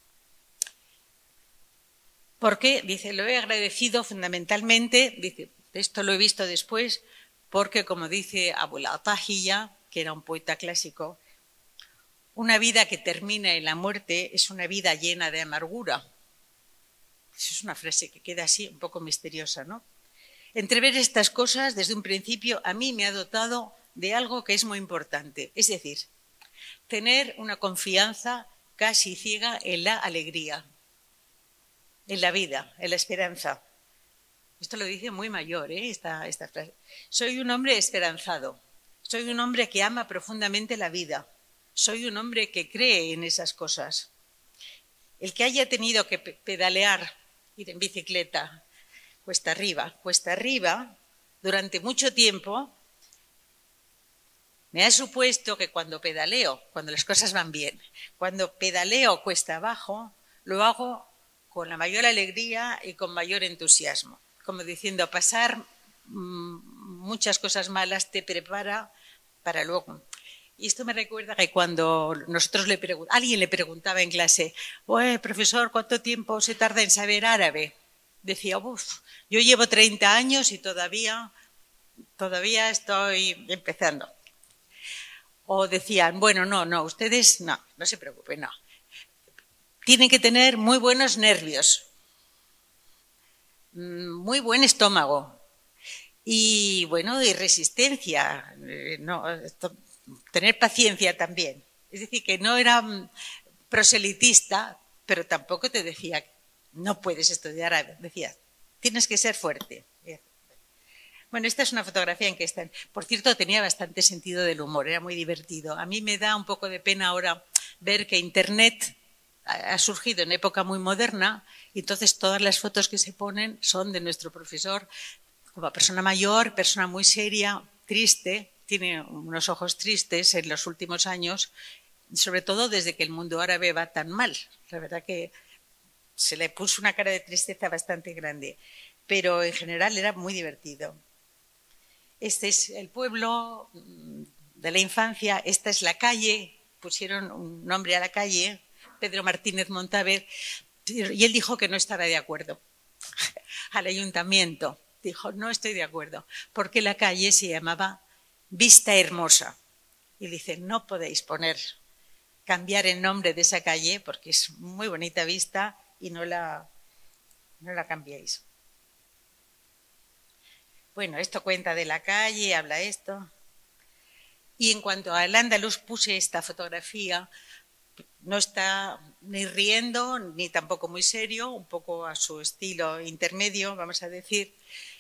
¿Por qué? Dice, lo he agradecido fundamentalmente, dice, esto lo he visto después, porque como dice Abul Atahiya, que era un poeta clásico, una vida que termina en la muerte es una vida llena de amargura. Esa es una frase que queda así un poco misteriosa, ¿no? Entrever estas cosas desde un principio a mí me ha dotado de algo que es muy importante, es decir, tener una confianza casi ciega en la alegría, en la vida, en la esperanza. Esto lo dice muy mayor, ¿eh? esta, esta frase. Soy un hombre esperanzado, soy un hombre que ama profundamente la vida, soy un hombre que cree en esas cosas. El que haya tenido que pedalear, ir en bicicleta, cuesta arriba, cuesta arriba, durante mucho tiempo, me ha supuesto que cuando pedaleo, cuando las cosas van bien, cuando pedaleo cuesta abajo, lo hago con la mayor alegría y con mayor entusiasmo. Como diciendo, pasar mmm, muchas cosas malas te prepara para luego. Y esto me recuerda que cuando nosotros le preguntamos, alguien le preguntaba en clase, oye, profesor, ¿cuánto tiempo se tarda en saber árabe? Decía, uff, yo llevo treinta años y todavía, todavía estoy empezando. O decían, bueno, no, no, ustedes no, no se preocupen, no. Tienen que tener muy buenos nervios, muy buen estómago y, bueno, y resistencia, no, tener paciencia también. Es decir, que no era proselitista, pero tampoco te decía, no puedes estudiar árabe. Decía, tienes que ser fuerte. Bueno, esta es una fotografía en que están. Por cierto, tenía bastante sentido del humor, era muy divertido. A mí me da un poco de pena ahora ver que Internet ha surgido en época muy moderna y entonces todas las fotos que se ponen son de nuestro profesor como persona mayor, persona muy seria, triste, tiene unos ojos tristes en los últimos años, sobre todo desde que el mundo árabe va tan mal. La verdad que se le puso una cara de tristeza bastante grande, pero en general era muy divertido. Este es el pueblo de la infancia, esta es la calle, pusieron un nombre a la calle, Pedro Martínez Montaver, y él dijo que no estaba de acuerdo. al ayuntamiento. Dijo, no estoy de acuerdo, porque la calle se llamaba Vista Hermosa. Y dice, no podéis poner, cambiar el nombre de esa calle, porque es muy bonita vista y no la, no la cambiéis. Bueno, esto cuenta de la calle, habla esto. Y en cuanto al Andaluz, puse esta fotografía. No está ni riendo, ni tampoco muy serio, un poco a su estilo intermedio, vamos a decir,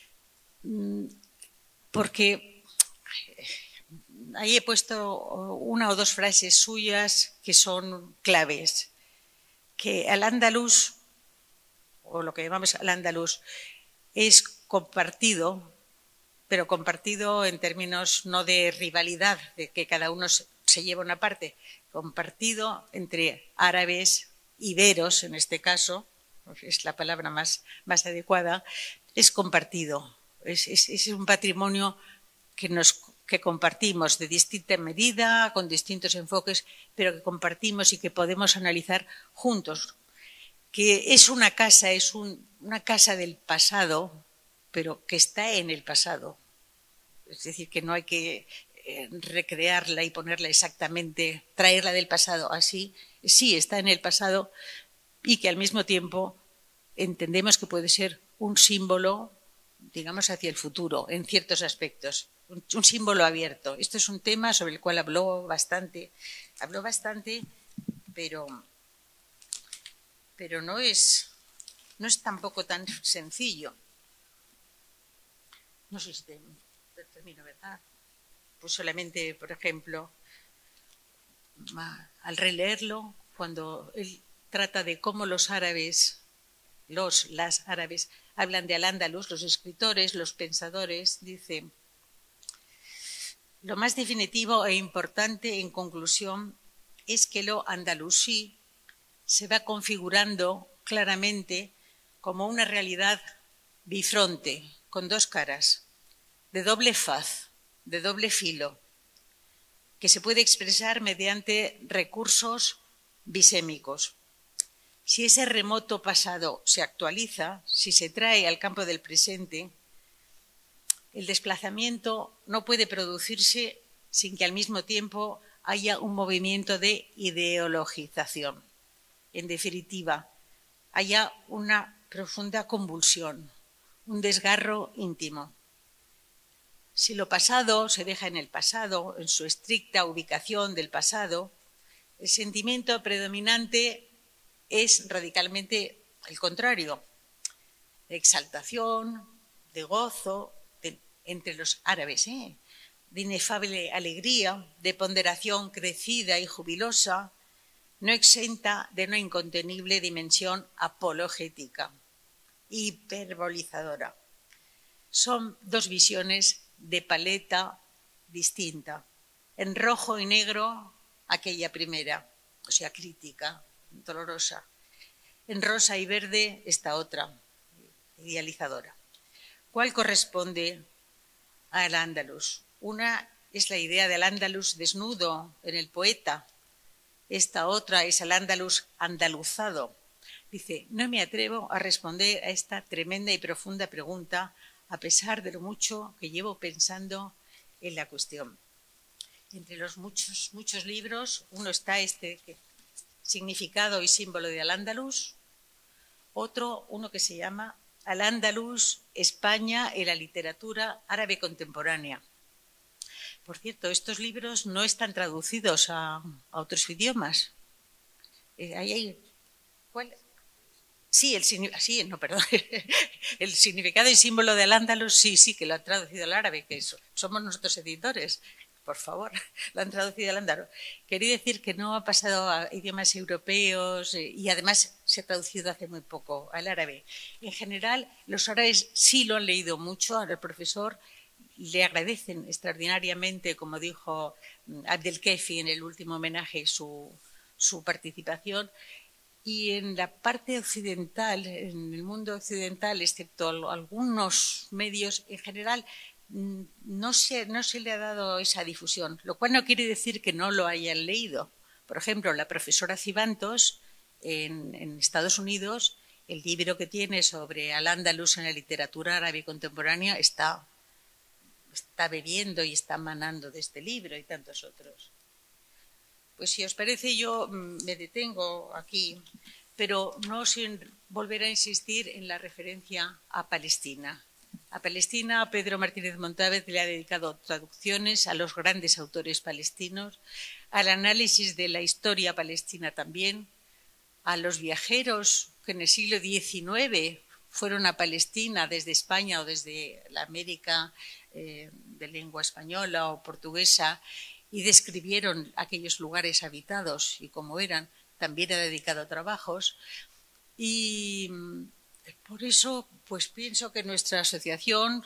porque ahí he puesto una o dos frases suyas que son claves. Que al andaluz, o lo que llamamos al andaluz, es compartido, pero compartido en términos no de rivalidad, de que cada uno se lleva una parte, compartido entre árabes, iberos en este caso, es la palabra más, más adecuada, es compartido, es, es, es un patrimonio que, nos, que compartimos de distinta medida, con distintos enfoques, pero que compartimos y que podemos analizar juntos, que es una casa, es un, una casa del pasado, pero que está en el pasado, es decir, que no hay que recrearla y ponerla exactamente, traerla del pasado así, sí está en el pasado y que al mismo tiempo entendemos que puede ser un símbolo, digamos, hacia el futuro en ciertos aspectos, un, un símbolo abierto. Esto es un tema sobre el cual habló bastante, habló bastante, pero, pero no es, no es tampoco tan sencillo. No sé si te, te termino, ¿verdad? Pues solamente, por ejemplo, al releerlo, cuando él trata de cómo los árabes, los, las árabes, hablan de al-Ándalus, los escritores, los pensadores, dice, lo más definitivo e importante en conclusión es que lo andalusí se va configurando claramente como una realidad bifronte, con dos caras, de doble faz, de doble filo, que se puede expresar mediante recursos bisémicos. Si ese remoto pasado se actualiza, si se trae al campo del presente, el desplazamiento no puede producirse sin que al mismo tiempo haya un movimiento de ideologización. En definitiva, haya una profunda convulsión, un desgarro íntimo. Si lo pasado se deja en el pasado, en su estricta ubicación del pasado, el sentimiento predominante es radicalmente el contrario, de exaltación, de gozo, de, entre los árabes, ¿eh? de inefable alegría, de ponderación crecida y jubilosa, no exenta de una incontenible dimensión apologética, hiperbolizadora. Son dos visiones de paleta distinta. En rojo y negro, aquella primera, o sea, crítica, dolorosa. En rosa y verde, esta otra, idealizadora. ¿Cuál corresponde al Andaluz? Una es la idea del Andaluz desnudo en el poeta. Esta otra es el Andaluz andaluzado. Dice, no me atrevo a responder a esta tremenda y profunda pregunta a pesar de lo mucho que llevo pensando en la cuestión. Entre los muchos, muchos libros, uno está este, que, Significado y símbolo de Al-Ándalus, otro, uno que se llama Al-Ándalus, España y la literatura árabe contemporánea. Por cierto, estos libros no están traducidos a, a otros idiomas. Eh, ahí hay, ¿cuál? Sí, el, sí, no, perdón. El significado y símbolo del Al-Ándalus, sí, sí, que lo han traducido al árabe, que eso, somos nosotros editores, por favor, lo han traducido al Al-Ándalus. Quería decir que no ha pasado a idiomas europeos eh, y además se ha traducido hace muy poco al árabe. En general, los árabes sí lo han leído mucho, al profesor le agradecen extraordinariamente, como dijo Abdelkefi en el último homenaje, su, su participación. Y en la parte occidental, en el mundo occidental, excepto algunos medios, en general no se, no se le ha dado esa difusión, lo cual no quiere decir que no lo hayan leído. Por ejemplo, la profesora Cibantos en, en Estados Unidos el libro que tiene sobre Al-Ándalus en la literatura árabe contemporánea está, está bebiendo y está manando de este libro y tantos otros. Pues si os parece, yo me detengo aquí, pero no sin volver a insistir en la referencia a Palestina. A Palestina, Pedro Martínez Montávez le ha dedicado traducciones a los grandes autores palestinos, al análisis de la historia palestina también, a los viajeros que en el siglo diecinueve fueron a Palestina desde España o desde la América eh, de lengua española o portuguesa y describieron aquellos lugares habitados y cómo eran. También ha dedicado trabajos y por eso pues pienso que nuestra asociación,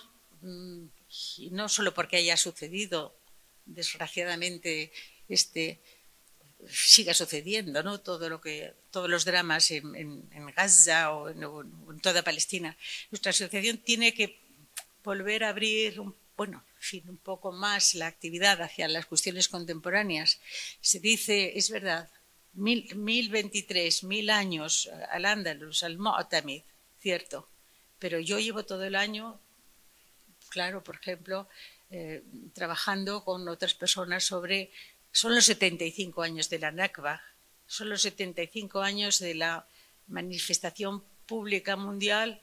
y no solo porque haya sucedido desgraciadamente este siga sucediendo, ¿no? Todo lo que, todos los dramas en, en, en Gaza o en, o en toda Palestina. Nuestra asociación tiene que volver a abrir, un, bueno, en fin, un poco más la actividad hacia las cuestiones contemporáneas. Se dice, es verdad, mil, mil veintitrés, mil años al Ándalus, al Mu'tamid, cierto, pero yo llevo todo el año, claro, por ejemplo, eh, trabajando con otras personas sobre... Son los setenta y cinco años de la Nakba, son los setenta y cinco años de la manifestación pública mundial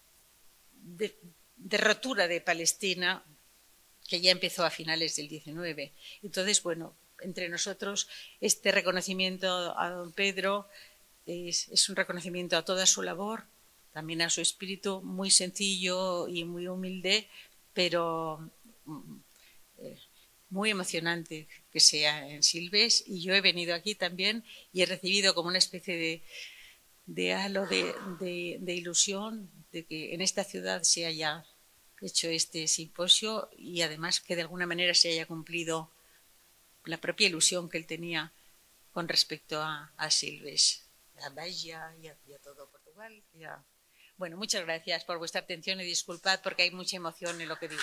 de, de rotura de Palestina, que ya empezó a finales del diecinueve. Entonces, bueno, entre nosotros este reconocimiento a don Pedro es, es un reconocimiento a toda su labor, también a su espíritu muy sencillo y muy humilde, pero... Eh, muy emocionante que sea en Silves, y yo he venido aquí también y he recibido como una especie de, de halo de, de, de ilusión de que en esta ciudad se haya hecho este simposio y además que de alguna manera se haya cumplido la propia ilusión que él tenía con respecto a, a Silves, a Bahía y a, y a todo Portugal. Y a... Bueno, muchas gracias por vuestra atención y disculpad porque hay mucha emoción en lo que digo.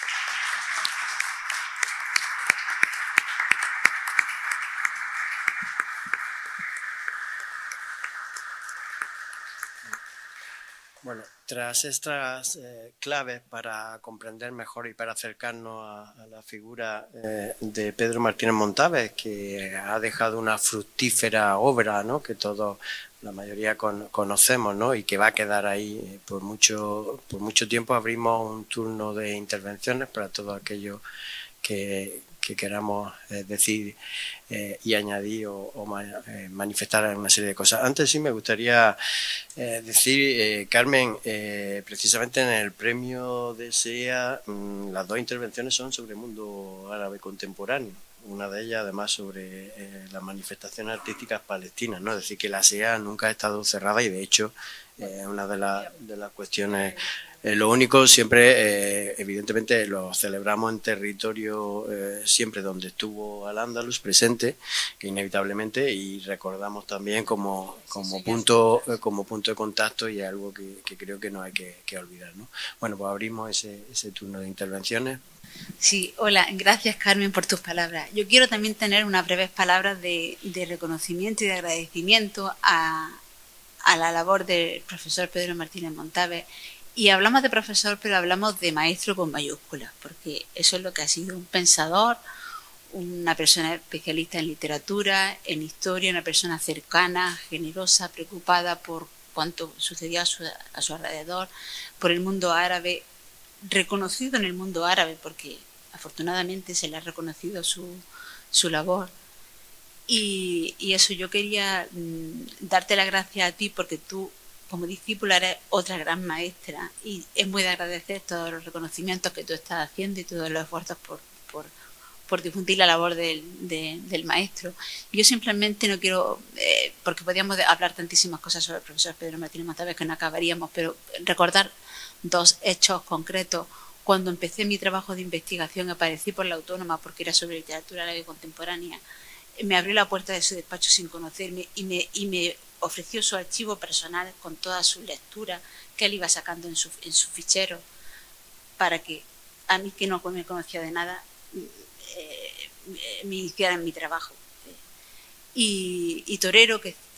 Bueno, tras estas eh, claves para comprender mejor y para acercarnos a, a la figura eh, de Pedro Martínez Montávez, que ha dejado una fructífera obra, ¿no?, que todos, la mayoría con, conocemos, ¿no?, y que va a quedar ahí por mucho, por mucho tiempo, abrimos un turno de intervenciones para todo aquello que, que queramos eh, decir eh, y añadir o, o ma, eh, manifestar una serie de cosas. Antes sí me gustaría eh, decir, eh, Carmen, eh, precisamente en el premio de S E A mmm, las dos intervenciones son sobre el mundo árabe contemporáneo. Una de ellas además sobre eh, las manifestaciones artísticas palestinas, ¿no? Es decir, que la S E A nunca ha estado cerrada y de hecho eh, una de, la, de las cuestiones... Eh, lo único, siempre, eh, evidentemente, lo celebramos en territorio eh, siempre donde estuvo Al-Ándalus presente, que inevitablemente, y recordamos también como, como, punto, eh, como punto de contacto y algo que, que creo que no hay que, que olvidar, ¿no? Bueno, pues abrimos ese, ese turno de intervenciones. Sí, hola, gracias Carmen por tus palabras. Yo quiero también tener unas breves palabras de, de reconocimiento y de agradecimiento a, a la labor del profesor Pedro Martínez Montávez. Y hablamos de profesor, pero hablamos de maestro con mayúsculas, porque eso es lo que ha sido un pensador, una persona especialista en literatura, en historia, una persona cercana, generosa, preocupada por cuanto sucedía a su, a su alrededor, por el mundo árabe, reconocido en el mundo árabe, porque afortunadamente se le ha reconocido su, su labor. Y, y eso yo quería mm, darte las gracias a ti, porque tú, como discípula, eres otra gran maestra y es muy de agradecer todos los reconocimientos que tú estás haciendo y todos los esfuerzos por, por, por difundir la labor del, de, del maestro. Yo simplemente no quiero, eh, porque podríamos hablar tantísimas cosas sobre el profesor Pedro Martínez Montávez que no acabaríamos, pero recordar dos hechos concretos. Cuando empecé mi trabajo de investigación aparecí por la Autónoma porque era sobre literatura árabe contemporánea. Me abrió la puerta de su despacho sin conocerme y me, y me ofreció su archivo personal con toda su lectura que él iba sacando en su, en su fichero para que a mí, que no me conocía de nada, eh, me hicieran mi trabajo. Y, y Torero, que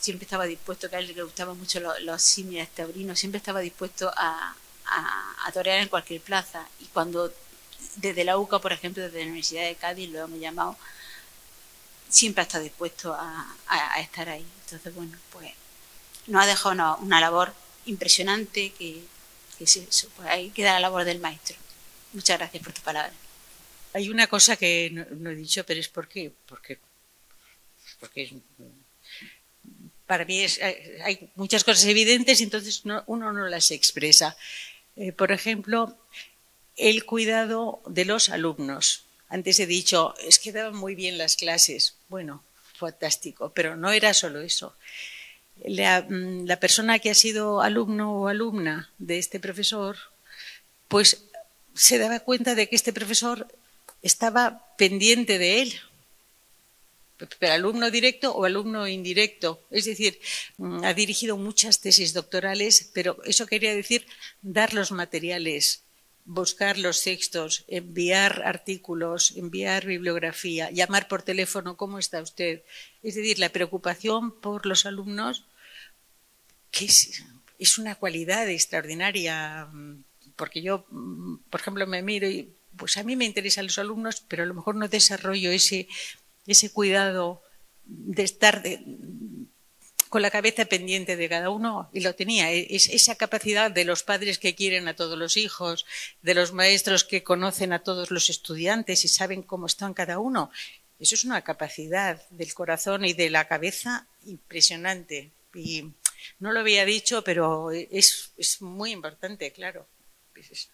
siempre estaba dispuesto, que a él le gustaban mucho los, los símiles taurinos, siempre estaba dispuesto a, a, a torear en cualquier plaza. Y cuando desde la U C A, por ejemplo, desde la Universidad de Cádiz, lo hemos llamado, siempre ha estado dispuesto a, a, a estar ahí. Entonces, bueno, pues nos ha dejado una, una labor impresionante que, que sí, pues ahí queda la labor del maestro. Muchas gracias por tu palabra. Hay una cosa que no, no he dicho, pero es porque, porque, porque es, para mí es, hay muchas cosas evidentes y entonces no, uno no las expresa. Eh, por ejemplo, el cuidado de los alumnos. Antes he dicho, es que daban muy bien las clases. Bueno, fantástico, pero no era solo eso. La, la persona que ha sido alumno o alumna de este profesor, pues se daba cuenta de que este profesor estaba pendiente de él, pero alumno directo o alumno indirecto. Es decir, ha dirigido muchas tesis doctorales, pero eso quería decir dar los materiales, buscar los textos, enviar artículos, enviar bibliografía, llamar por teléfono, ¿cómo está usted? Es decir, la preocupación por los alumnos, que es, es una cualidad extraordinaria, porque yo, por ejemplo, me miro y pues a mí me interesan los alumnos, pero a lo mejor no desarrollo ese, ese cuidado de estar de, con la cabeza pendiente de cada uno, y lo tenía. Es esa capacidad de los padres que quieren a todos los hijos, de los maestros que conocen a todos los estudiantes y saben cómo están cada uno. Eso es una capacidad del corazón y de la cabeza impresionante. Y no lo había dicho, pero es, es muy importante, claro. Es eso.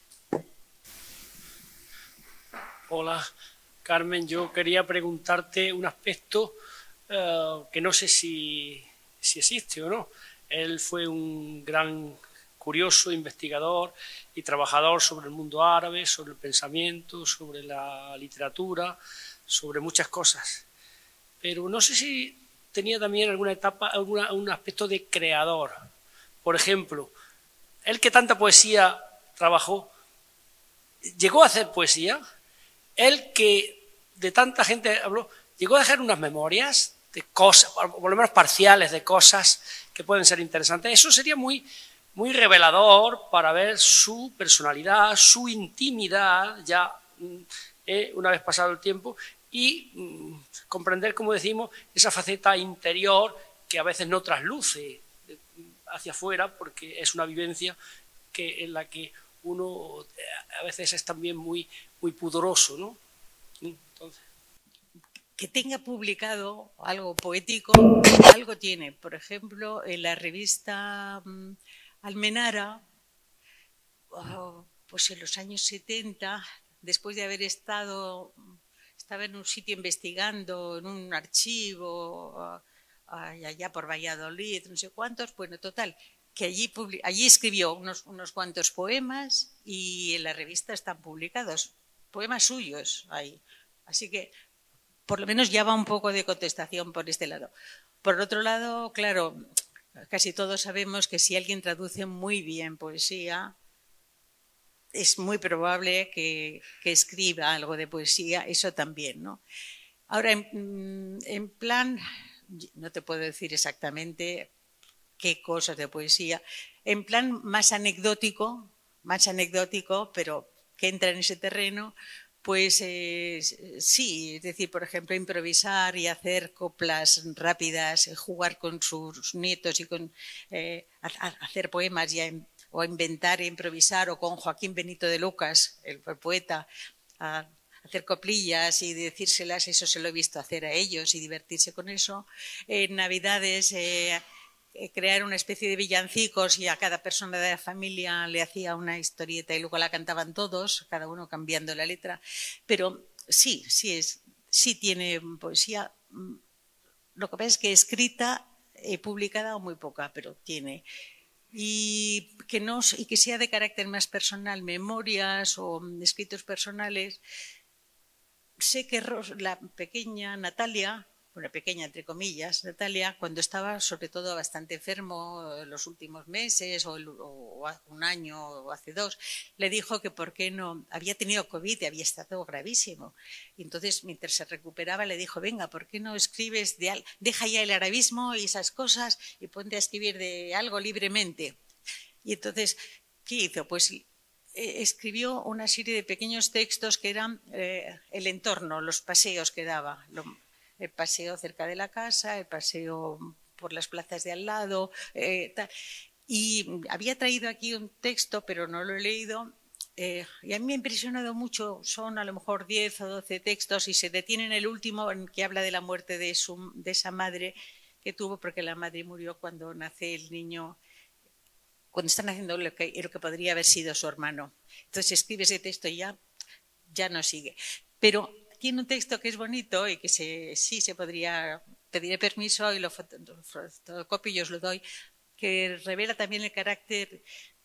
Hola, Carmen. Yo quería preguntarte un aspecto uh, que no sé si, si existe o no. Él fue un gran curioso, investigador y trabajador sobre el mundo árabe, sobre el pensamiento, sobre la literatura, sobre muchas cosas. Pero no sé si tenía también alguna etapa, alguna, un aspecto de creador. Por ejemplo, él que tanta poesía trabajó, ¿llegó a hacer poesía? Él que de tanta gente habló, llegó a dejar unas memorias de cosas, por lo menos parciales, de cosas que pueden ser interesantes. Eso sería muy, muy revelador para ver su personalidad, su intimidad, ya eh, una vez pasado el tiempo, y mm, comprender, como decimos, esa faceta interior que a veces no trasluce hacia afuera, porque es una vivencia que, en la que uno a veces es también muy, muy pudoroso, ¿no? Entonces. Que tenga publicado algo poético, algo tiene. Por ejemplo, en la revista um, Almenara, oh, pues en los años setenta, después de haber estado, estaba en un sitio investigando, en un archivo, uh, allá por Valladolid, no sé cuántos, bueno, total, que allí, allí escribió unos, unos cuantos poemas y en la revista están publicados, poemas suyos ahí. Así que por lo menos ya va un poco de contestación por este lado. Por otro lado, claro, casi todos sabemos que si alguien traduce muy bien poesía, es muy probable que, que escriba algo de poesía, eso también, ¿no? Ahora, en, en plan, no te puedo decir exactamente qué cosas de poesía, en plan más anecdótico, más anecdótico, pero que entra en ese terreno, pues eh, sí, es decir, por ejemplo, improvisar y hacer coplas rápidas, jugar con sus nietos y con eh, hacer poemas y a, o inventar e improvisar, o con Joaquín Benito de Lucas, el poeta, a hacer coplillas y decírselas, eso se lo he visto hacer a ellos y divertirse con eso. En Navidades eh, crear una especie de villancicos y a cada persona de la familia le hacía una historieta y luego la cantaban todos, cada uno cambiando la letra. Pero sí, sí, es, sí tiene poesía. Lo que pasa es que escrita, eh, publicada muy poca, pero tiene. Y que, no, y que sea de carácter más personal, memorias o escritos personales. Sé que la pequeña Natalia, bueno, pequeña entre comillas, Natalia, cuando estaba sobre todo bastante enfermo los últimos meses o, o, o un año o hace dos, le dijo que por qué no, había tenido COVID y había estado gravísimo. Y entonces, mientras se recuperaba, le dijo, venga, ¿por qué no escribes, de al, deja ya el arabismo y esas cosas y ponte a escribir de algo libremente? Y entonces, ¿qué hizo? Pues eh, escribió una serie de pequeños textos que eran eh, el entorno, los paseos que daba, lo, el paseo cerca de la casa, el paseo por las plazas de al lado, eh, tal. Y había traído aquí un texto, pero no lo he leído, eh, y a mí me ha impresionado mucho, son a lo mejor diez o doce textos, y se detiene en el último, en que habla de la muerte de, su, de esa madre que tuvo, porque la madre murió cuando nace el niño, cuando están haciendo lo que, lo que podría haber sido su hermano. Entonces escribe ese texto y ya, ya no sigue. Pero tiene un texto que es bonito y que se, sí se podría, pediré permiso y lo fotocopio y os lo doy, que revela también el carácter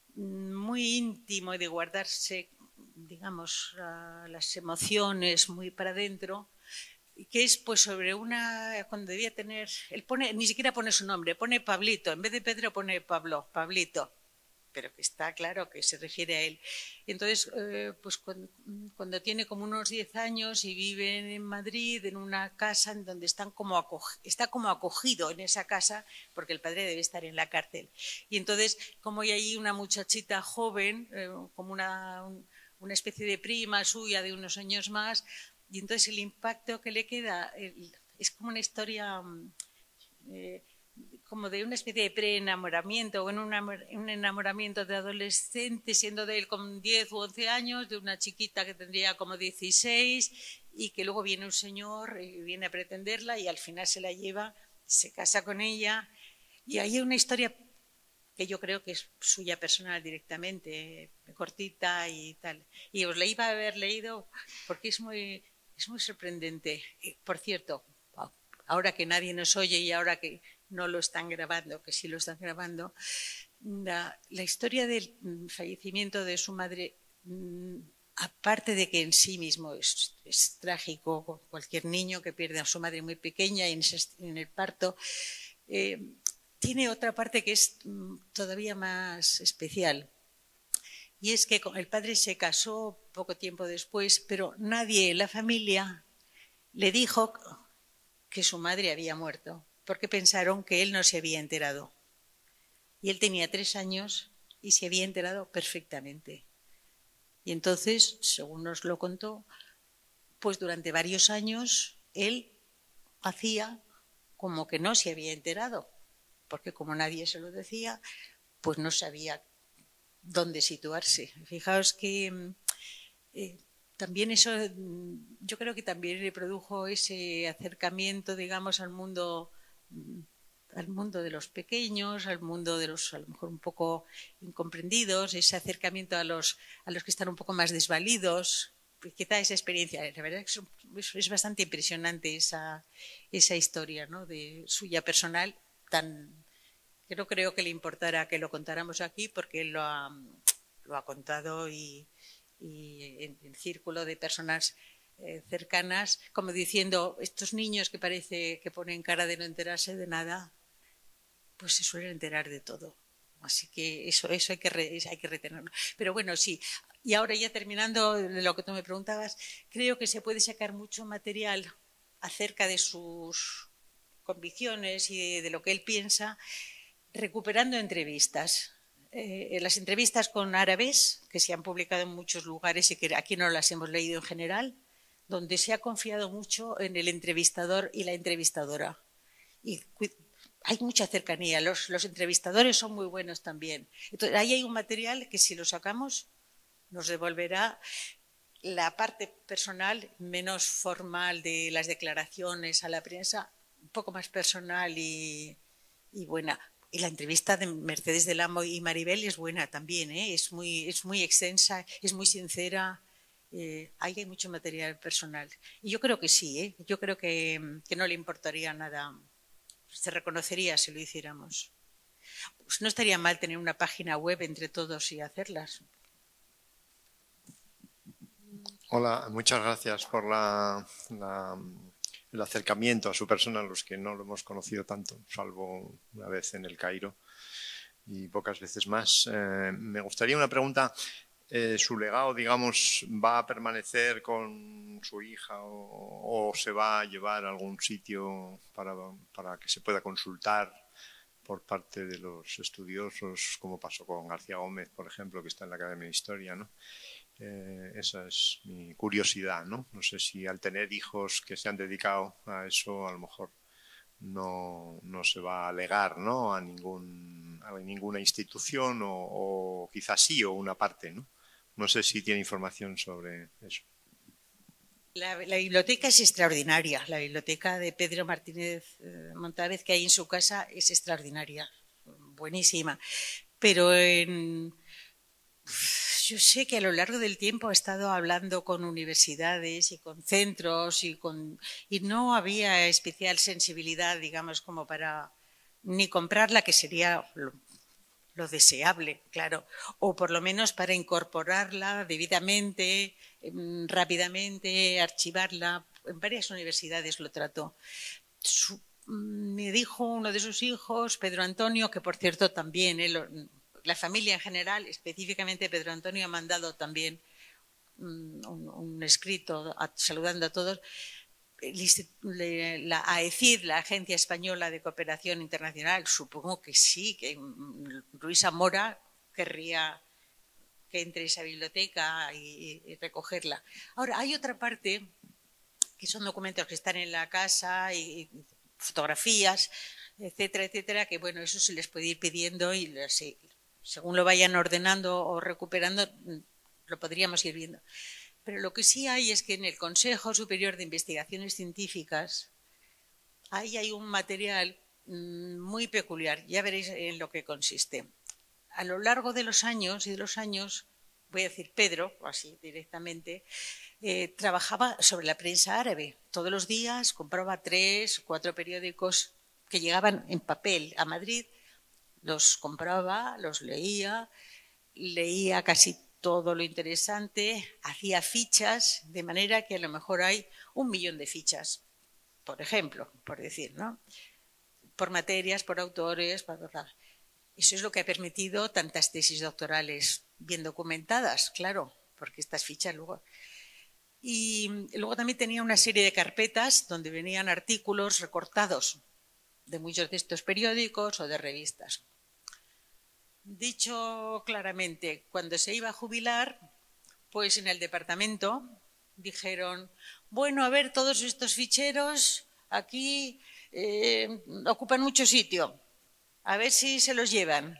muy íntimo y de guardarse, digamos, las emociones muy para adentro, que es pues sobre una, cuando debía tener, él pone, ni siquiera pone su nombre, pone Pablito, en vez de Pedro pone Pablo, Pablito, pero que está claro que se refiere a él. Entonces, eh, pues cuando, cuando tiene como unos diez años y vive en Madrid, en una casa en donde están como acog- está como acogido en esa casa, porque el padre debe estar en la cárcel. Y entonces, como hay ahí una muchachita joven, eh, como una, un, una especie de prima suya de unos años más, y entonces el impacto que le queda el, es como una historia... Eh, como de una especie de pre-enamoramiento o en un enamoramiento de adolescente, siendo de él con diez u once años, de una chiquita que tendría como dieciséis, y que luego viene un señor y viene a pretenderla y al final se la lleva, se casa con ella, y hay una historia que yo creo que es suya personal directamente, cortita y tal. Y os la iba a haber leído porque es muy, es muy sorprendente. Por cierto, ahora que nadie nos oye y ahora que no lo están grabando, que sí lo están grabando, la, la historia del fallecimiento de su madre, aparte de que en sí mismo es, es trágico, cualquier niño que pierde a su madre muy pequeña y en, ese, en el parto, eh, tiene otra parte que es todavía más especial. Y es que el padre se casó poco tiempo después, pero nadie en la familia le dijo que su madre había muerto, porque pensaron que él no se había enterado. Y él tenía tres años y se había enterado perfectamente. Y entonces, según nos lo contó, pues durante varios años él hacía como que no se había enterado, porque como nadie se lo decía, pues no sabía dónde situarse. Fijaos que eh, también eso, yo creo que también le produjo ese acercamiento, digamos, al mundo, al mundo de los pequeños, al mundo de los a lo mejor un poco incomprendidos, ese acercamiento a los, a los que están un poco más desvalidos. Quizá esa experiencia, la verdad es que es, es bastante impresionante esa, esa historia, ¿no?, de suya personal, tan que no creo que le importara que lo contáramos aquí, porque él lo ha, lo ha contado y, y en el círculo de personas eh, cercanas, como diciendo, estos niños que parece que ponen cara de no enterarse de nada, pues se suelen enterar de todo. Así que eso, eso hay que, re, hay que retenerlo. Pero bueno, sí. Y ahora ya terminando de lo que tú me preguntabas, creo que se puede sacar mucho material acerca de sus convicciones y de, de lo que él piensa, recuperando entrevistas. Eh, las entrevistas con árabes, que se han publicado en muchos lugares y que aquí no las hemos leído en general, donde se ha confiado mucho en el entrevistador y la entrevistadora. Y hay mucha cercanía, los, los entrevistadores son muy buenos también. Entonces, ahí hay un material que si lo sacamos nos devolverá la parte personal, menos formal de las declaraciones a la prensa, un poco más personal y, y buena. Y la entrevista de Mercedes del Amo y Maribel es buena también, ¿eh? es, muy, es muy extensa, es muy sincera. Eh, ahí hay mucho material personal. Y yo creo que sí, ¿eh? yo creo que, que no le importaría nada, se reconocería si lo hiciéramos. Pues no estaría mal tener una página web entre todos y hacerlas. Hola, muchas gracias por la, la, el acercamiento a su persona, los que no lo hemos conocido tanto, salvo una vez en el Cairo y pocas veces más. Eh, me gustaría una pregunta. Eh, ¿Su legado, digamos, va a permanecer con su hija o, o se va a llevar a algún sitio para, para que se pueda consultar por parte de los estudiosos, como pasó con García Gómez, por ejemplo, que está en la Academia de Historia, ¿no? Eh, esa es mi curiosidad, ¿no? No sé si al tener hijos que se han dedicado a eso, a lo mejor no, no se va a legar, ¿no? a, ningún, a ninguna institución o, o quizás sí, o una parte, ¿no? No sé si tiene información sobre eso. La, la biblioteca es extraordinaria. La biblioteca de Pedro Martínez eh, Montávez que hay en su casa es extraordinaria, buenísima. Pero en, yo sé que a lo largo del tiempo he estado hablando con universidades y con centros y, con, y no había especial sensibilidad, digamos, como para ni comprarla, que sería lo, lo deseable, claro, o por lo menos para incorporarla debidamente, rápidamente, archivarla. En varias universidades lo trató. Su, me dijo uno de sus hijos, Pedro Antonio, que por cierto también, él, la familia en general, específicamente Pedro Antonio, ha mandado también un, un escrito a, saludando a todos. La AECID, la Agencia Española de Cooperación Internacional, supongo que sí, que Luisa Mora querría que entre esa biblioteca y, y recogerla. Ahora, hay otra parte, que son documentos que están en la casa y, y fotografías, etcétera, etcétera, que bueno, eso se les puede ir pidiendo y sí, según lo vayan ordenando o recuperando, lo podríamos ir viendo. Pero lo que sí hay es que en el Consejo Superior de Investigaciones Científicas ahí hay un material muy peculiar. Ya veréis en lo que consiste. A lo largo de los años y de los años, voy a decir Pedro, así directamente, eh, trabajaba sobre la prensa árabe. Todos los días compraba tres, cuatro periódicos que llegaban en papel a Madrid, los compraba, los leía, leía casi todo lo interesante, hacía fichas, de manera que a lo mejor hay un millón de fichas, por ejemplo, por decir, ¿no? Por materias, por autores, por... Eso es lo que ha permitido tantas tesis doctorales bien documentadas, claro, porque estas fichas luego... Y luego también tenía una serie de carpetas donde venían artículos recortados de muchos de estos periódicos o de revistas. Dicho claramente, cuando se iba a jubilar, pues en el departamento dijeron, bueno, a ver, todos estos ficheros aquí eh, ocupan mucho sitio, a ver si se los llevan.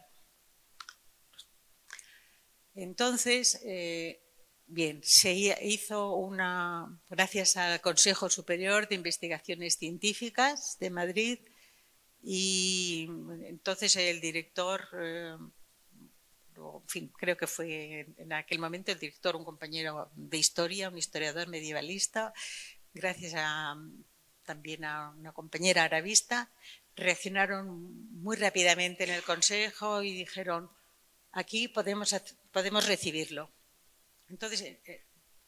Entonces, eh, bien, se hizo una, gracias al Consejo Superior de Investigaciones Científicas de Madrid, y entonces el director, eh, en fin, creo que fue en aquel momento el director, un compañero de historia, un historiador medievalista, gracias a, también a una compañera arabista, reaccionaron muy rápidamente en el Consejo y dijeron, aquí podemos, podemos recibirlo. Entonces, eh,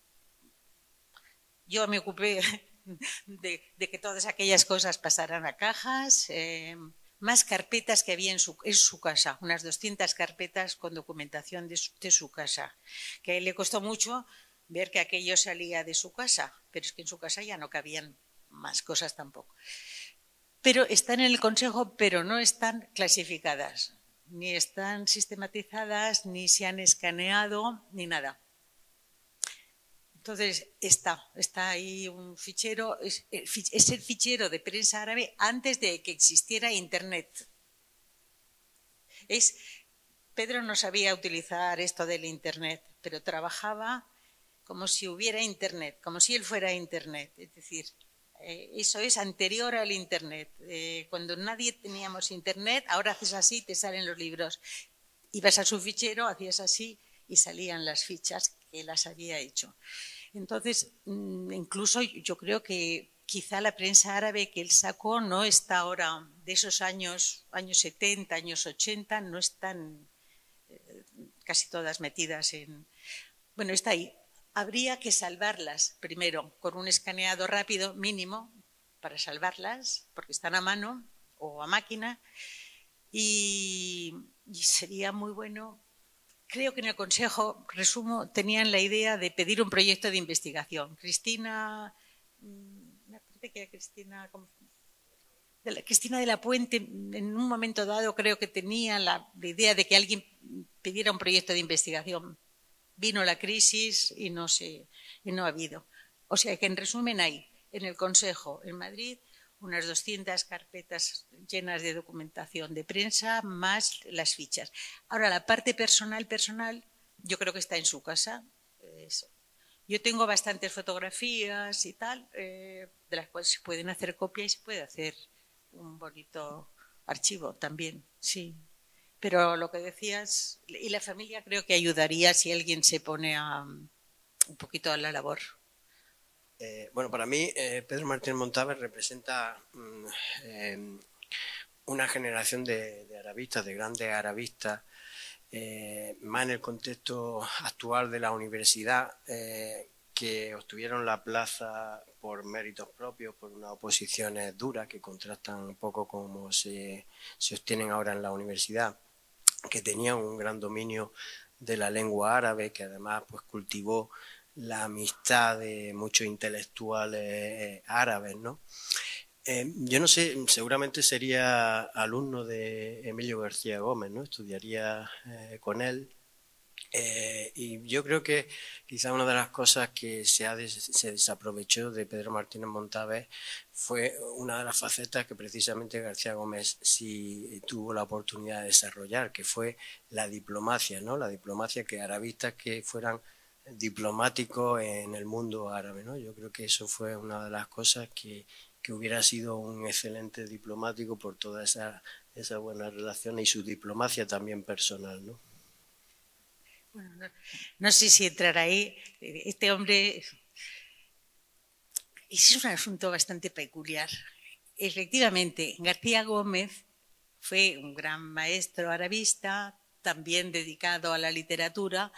yo me ocupé de, de que todas aquellas cosas pasaran a cajas, eh, más carpetas que había en su, en su casa, unas doscientas carpetas con documentación de su, de su casa, que a él le costó mucho ver que aquello salía de su casa, pero es que en su casa ya no cabían más cosas tampoco. Pero están en el Consejo, pero no están clasificadas, ni están sistematizadas, ni se han escaneado, ni nada. Entonces, está, está ahí un fichero, es, es el fichero de prensa árabe antes de que existiera Internet. Es, Pedro no sabía utilizar esto del Internet, pero trabajaba como si hubiera Internet, como si él fuera Internet. Es decir, eh, eso es anterior al Internet. Eh, cuando nadie teníamos Internet, ahora haces así, te salen los libros. Ibas a su fichero, hacías así y salían las fichas que las había hecho. Entonces, incluso yo creo que quizá la prensa árabe que él sacó no está ahora, de esos años, años setenta, años ochenta, no están eh, casi todas metidas en... Bueno, está ahí. Habría que salvarlas primero con un escaneado rápido mínimo para salvarlas, porque están a mano o a máquina, y, y sería muy bueno. Creo que en el Consejo, resumo, tenían la idea de pedir un proyecto de investigación. Cristina, me parece que Cristina, de la, Cristina de la Puente, en un momento dado creo que tenía la, la idea de que alguien pidiera un proyecto de investigación. Vino la crisis y no, se, y no ha habido. O sea que, en resumen, hay en el Consejo, en Madrid, unas doscientas carpetas llenas de documentación de prensa, más las fichas. Ahora, la parte personal, personal, yo creo que está en su casa. Eso. Yo tengo bastantes fotografías y tal, eh, de las cuales se pueden hacer copia y se puede hacer un bonito archivo también, sí. Pero lo que decías, y la familia creo que ayudaría si alguien se pone a, un poquito a la labor. Eh, bueno, para mí eh, Pedro Martínez Montáver representa mm, eh, una generación de, de arabistas, de grandes arabistas, eh, más en el contexto actual de la universidad, eh, que obtuvieron la plaza por méritos propios, por unas oposiciones duras que contrastan un poco como se, se obtienen ahora en la universidad, que tenían un gran dominio de la lengua árabe, que además pues cultivó la amistad de muchos intelectuales árabes, ¿no? Eh, yo no sé, seguramente sería alumno de Emilio García Gómez, ¿no? Estudiaría eh, con él. Eh, y yo creo que quizá una de las cosas que se, ha des se desaprovechó de Pedro Martínez Montáver fue una de las facetas que precisamente García Gómez sí tuvo la oportunidad de desarrollar, que fue la diplomacia, ¿no? La diplomacia, que arabistas que fueran diplomáticos en el mundo árabe, ¿no? Yo creo que eso fue una de las cosas que, que hubiera sido un excelente diplomático por toda esa, esa buena relación y su diplomacia también personal, ¿no? Bueno, no, no sé si entrar ahí. Este hombre es un asunto bastante peculiar. Efectivamente, García Gómez fue un gran maestro arabista, también dedicado a la literatura,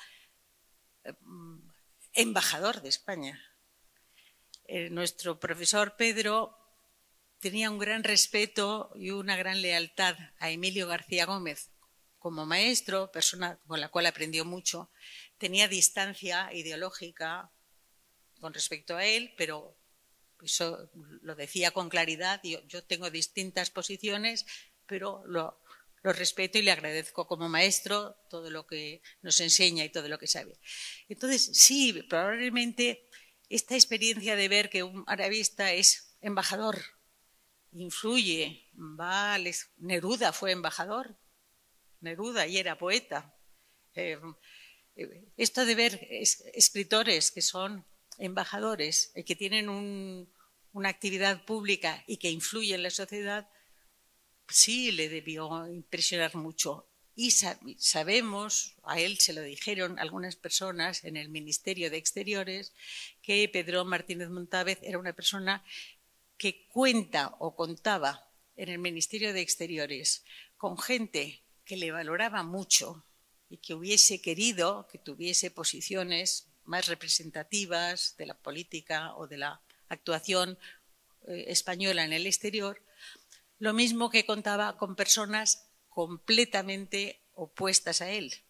embajador de España. Eh, nuestro profesor Pedro tenía un gran respeto y una gran lealtad a Emilio García Gómez como maestro, persona con la cual aprendió mucho. Tenía distancia ideológica con respecto a él, pero eso lo decía con claridad. Yo, yo tengo distintas posiciones, pero lo, lo respeto y le agradezco como maestro todo lo que nos enseña y todo lo que sabe. Entonces, sí, probablemente esta experiencia de ver que un arabista es embajador, influye, va, les, Neruda fue embajador, Neruda y era poeta. Eh, esto de ver es, escritores que son embajadores y que tienen un, una actividad pública y que influyen en la sociedad, sí le debió impresionar mucho. Y sab sabemos, a él se lo dijeron algunas personas en el Ministerio de Exteriores, que Pedro Martínez Montáver era una persona que cuenta o contaba en el Ministerio de Exteriores con gente que le valoraba mucho y que hubiese querido que tuviese posiciones más representativas de la política o de la actuación eh, española en el exterior, lo mismo que contaba con personas completamente opuestas a él.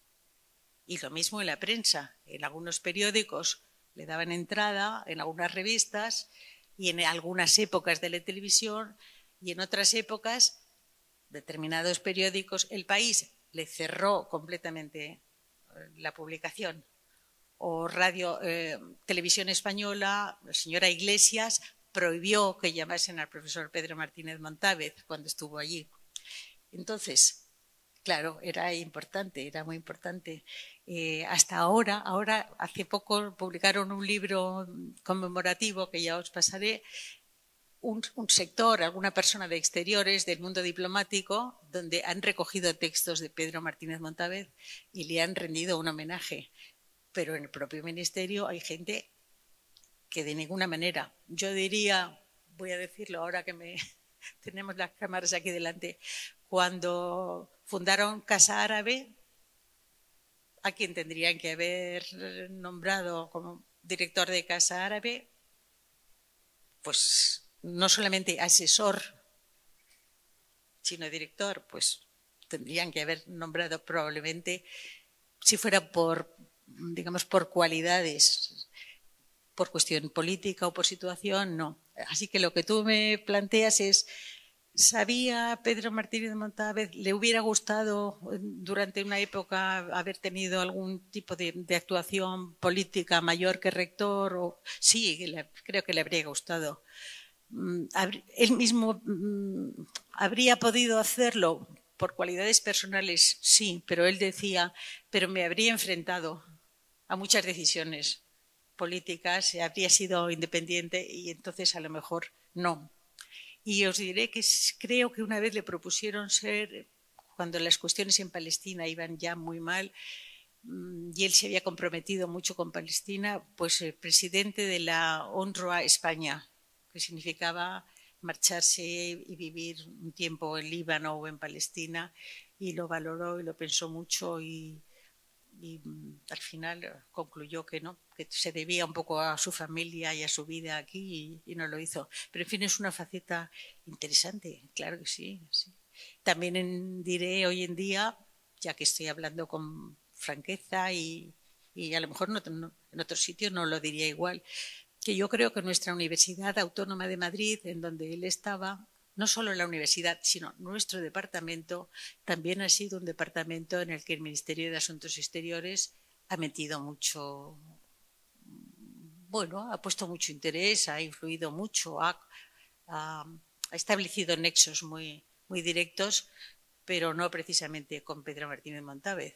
Y lo mismo en la prensa. En algunos periódicos le daban entrada, en algunas revistas y en algunas épocas de la televisión, y en otras épocas determinados periódicos, El País le cerró completamente la publicación. O Radio eh, Televisión Española, la señora Iglesias prohibió que llamasen al profesor Pedro Martínez Montáver cuando estuvo allí. Entonces, claro, era importante, era muy importante. Eh, hasta ahora, ahora, hace poco publicaron un libro conmemorativo que ya os pasaré, un, un sector, alguna persona de exteriores del mundo diplomático, donde han recogido textos de Pedro Martínez Montáver y le han rendido un homenaje. Pero en el propio ministerio hay gente que de ninguna manera, yo diría, voy a decirlo ahora que me tenemos las cámaras aquí delante, cuando fundaron Casa Árabe, a quien tendrían que haber nombrado como director de Casa Árabe, pues no solamente asesor, sino director, pues tendrían que haber nombrado probablemente, si fuera por, digamos, por cualidades, por cuestión política o por situación, no. Así que lo que tú me planteas es, ¿sabía Pedro Martínez de Montávez, le hubiera gustado durante una época haber tenido algún tipo de, de actuación política mayor que rector? O, sí, le, creo que le habría gustado. Él mismo habría podido hacerlo por cualidades personales, sí, pero él decía, pero me habría enfrentado a muchas decisiones políticas, habría sido independiente y entonces a lo mejor no. Y os diré que creo que una vez le propusieron ser, cuando las cuestiones en Palestina iban ya muy mal, y él se había comprometido mucho con Palestina, pues el presidente de la UNRWA España, que significaba marcharse y vivir un tiempo en Líbano o en Palestina, y lo valoró y lo pensó mucho y, y al final concluyó que no, que se debía un poco a su familia y a su vida aquí y, y no lo hizo. Pero en fin, es una faceta interesante, claro que sí. sí. También en, diré hoy en día, ya que estoy hablando con franqueza y, y a lo mejor no, no, en otros sitios no lo diría igual, que yo creo que nuestra Universidad Autónoma de Madrid, en donde él estaba, no solo la universidad, sino nuestro departamento, también ha sido un departamento en el que el Ministerio de Asuntos Exteriores ha metido mucho, bueno, ha puesto mucho interés, ha influido mucho, ha, ha, ha establecido nexos muy, muy directos, pero no precisamente con Pedro Martínez Montávez.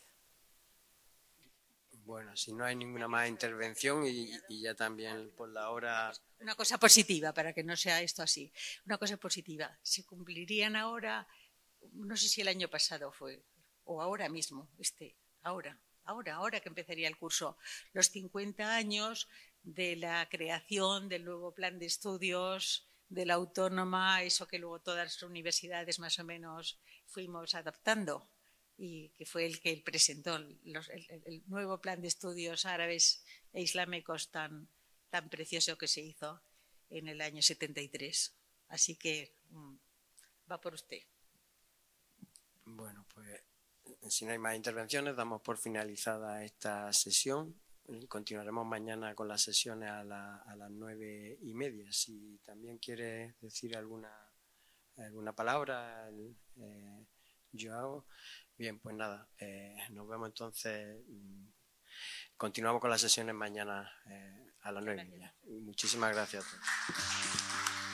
Bueno, si no hay ninguna más intervención y, y ya también por la hora... Una cosa positiva, para que no sea esto así. Una cosa positiva. Se cumplirían ahora, no sé si el año pasado fue, o ahora mismo, este, ahora, ahora, ahora que empezaría el curso, los cincuenta años de la creación del nuevo plan de estudios de la Autónoma, eso que luego todas las universidades más o menos fuimos adaptando, y que fue el que él presentó, los, el, el nuevo plan de estudios árabes e islámicos tan, tan precioso que se hizo en el año setenta y tres. Así que mmm, va por usted. Bueno, pues si no hay más intervenciones, damos por finalizada esta sesión. Continuaremos mañana con las sesiones a, la, a las nueve y media. Si también quiere decir alguna, alguna palabra, eh, Joao. Bien, pues nada, eh, nos vemos entonces. Continuamos con las sesiones mañana eh, a las nueve y media. Muchísimas gracias a todos.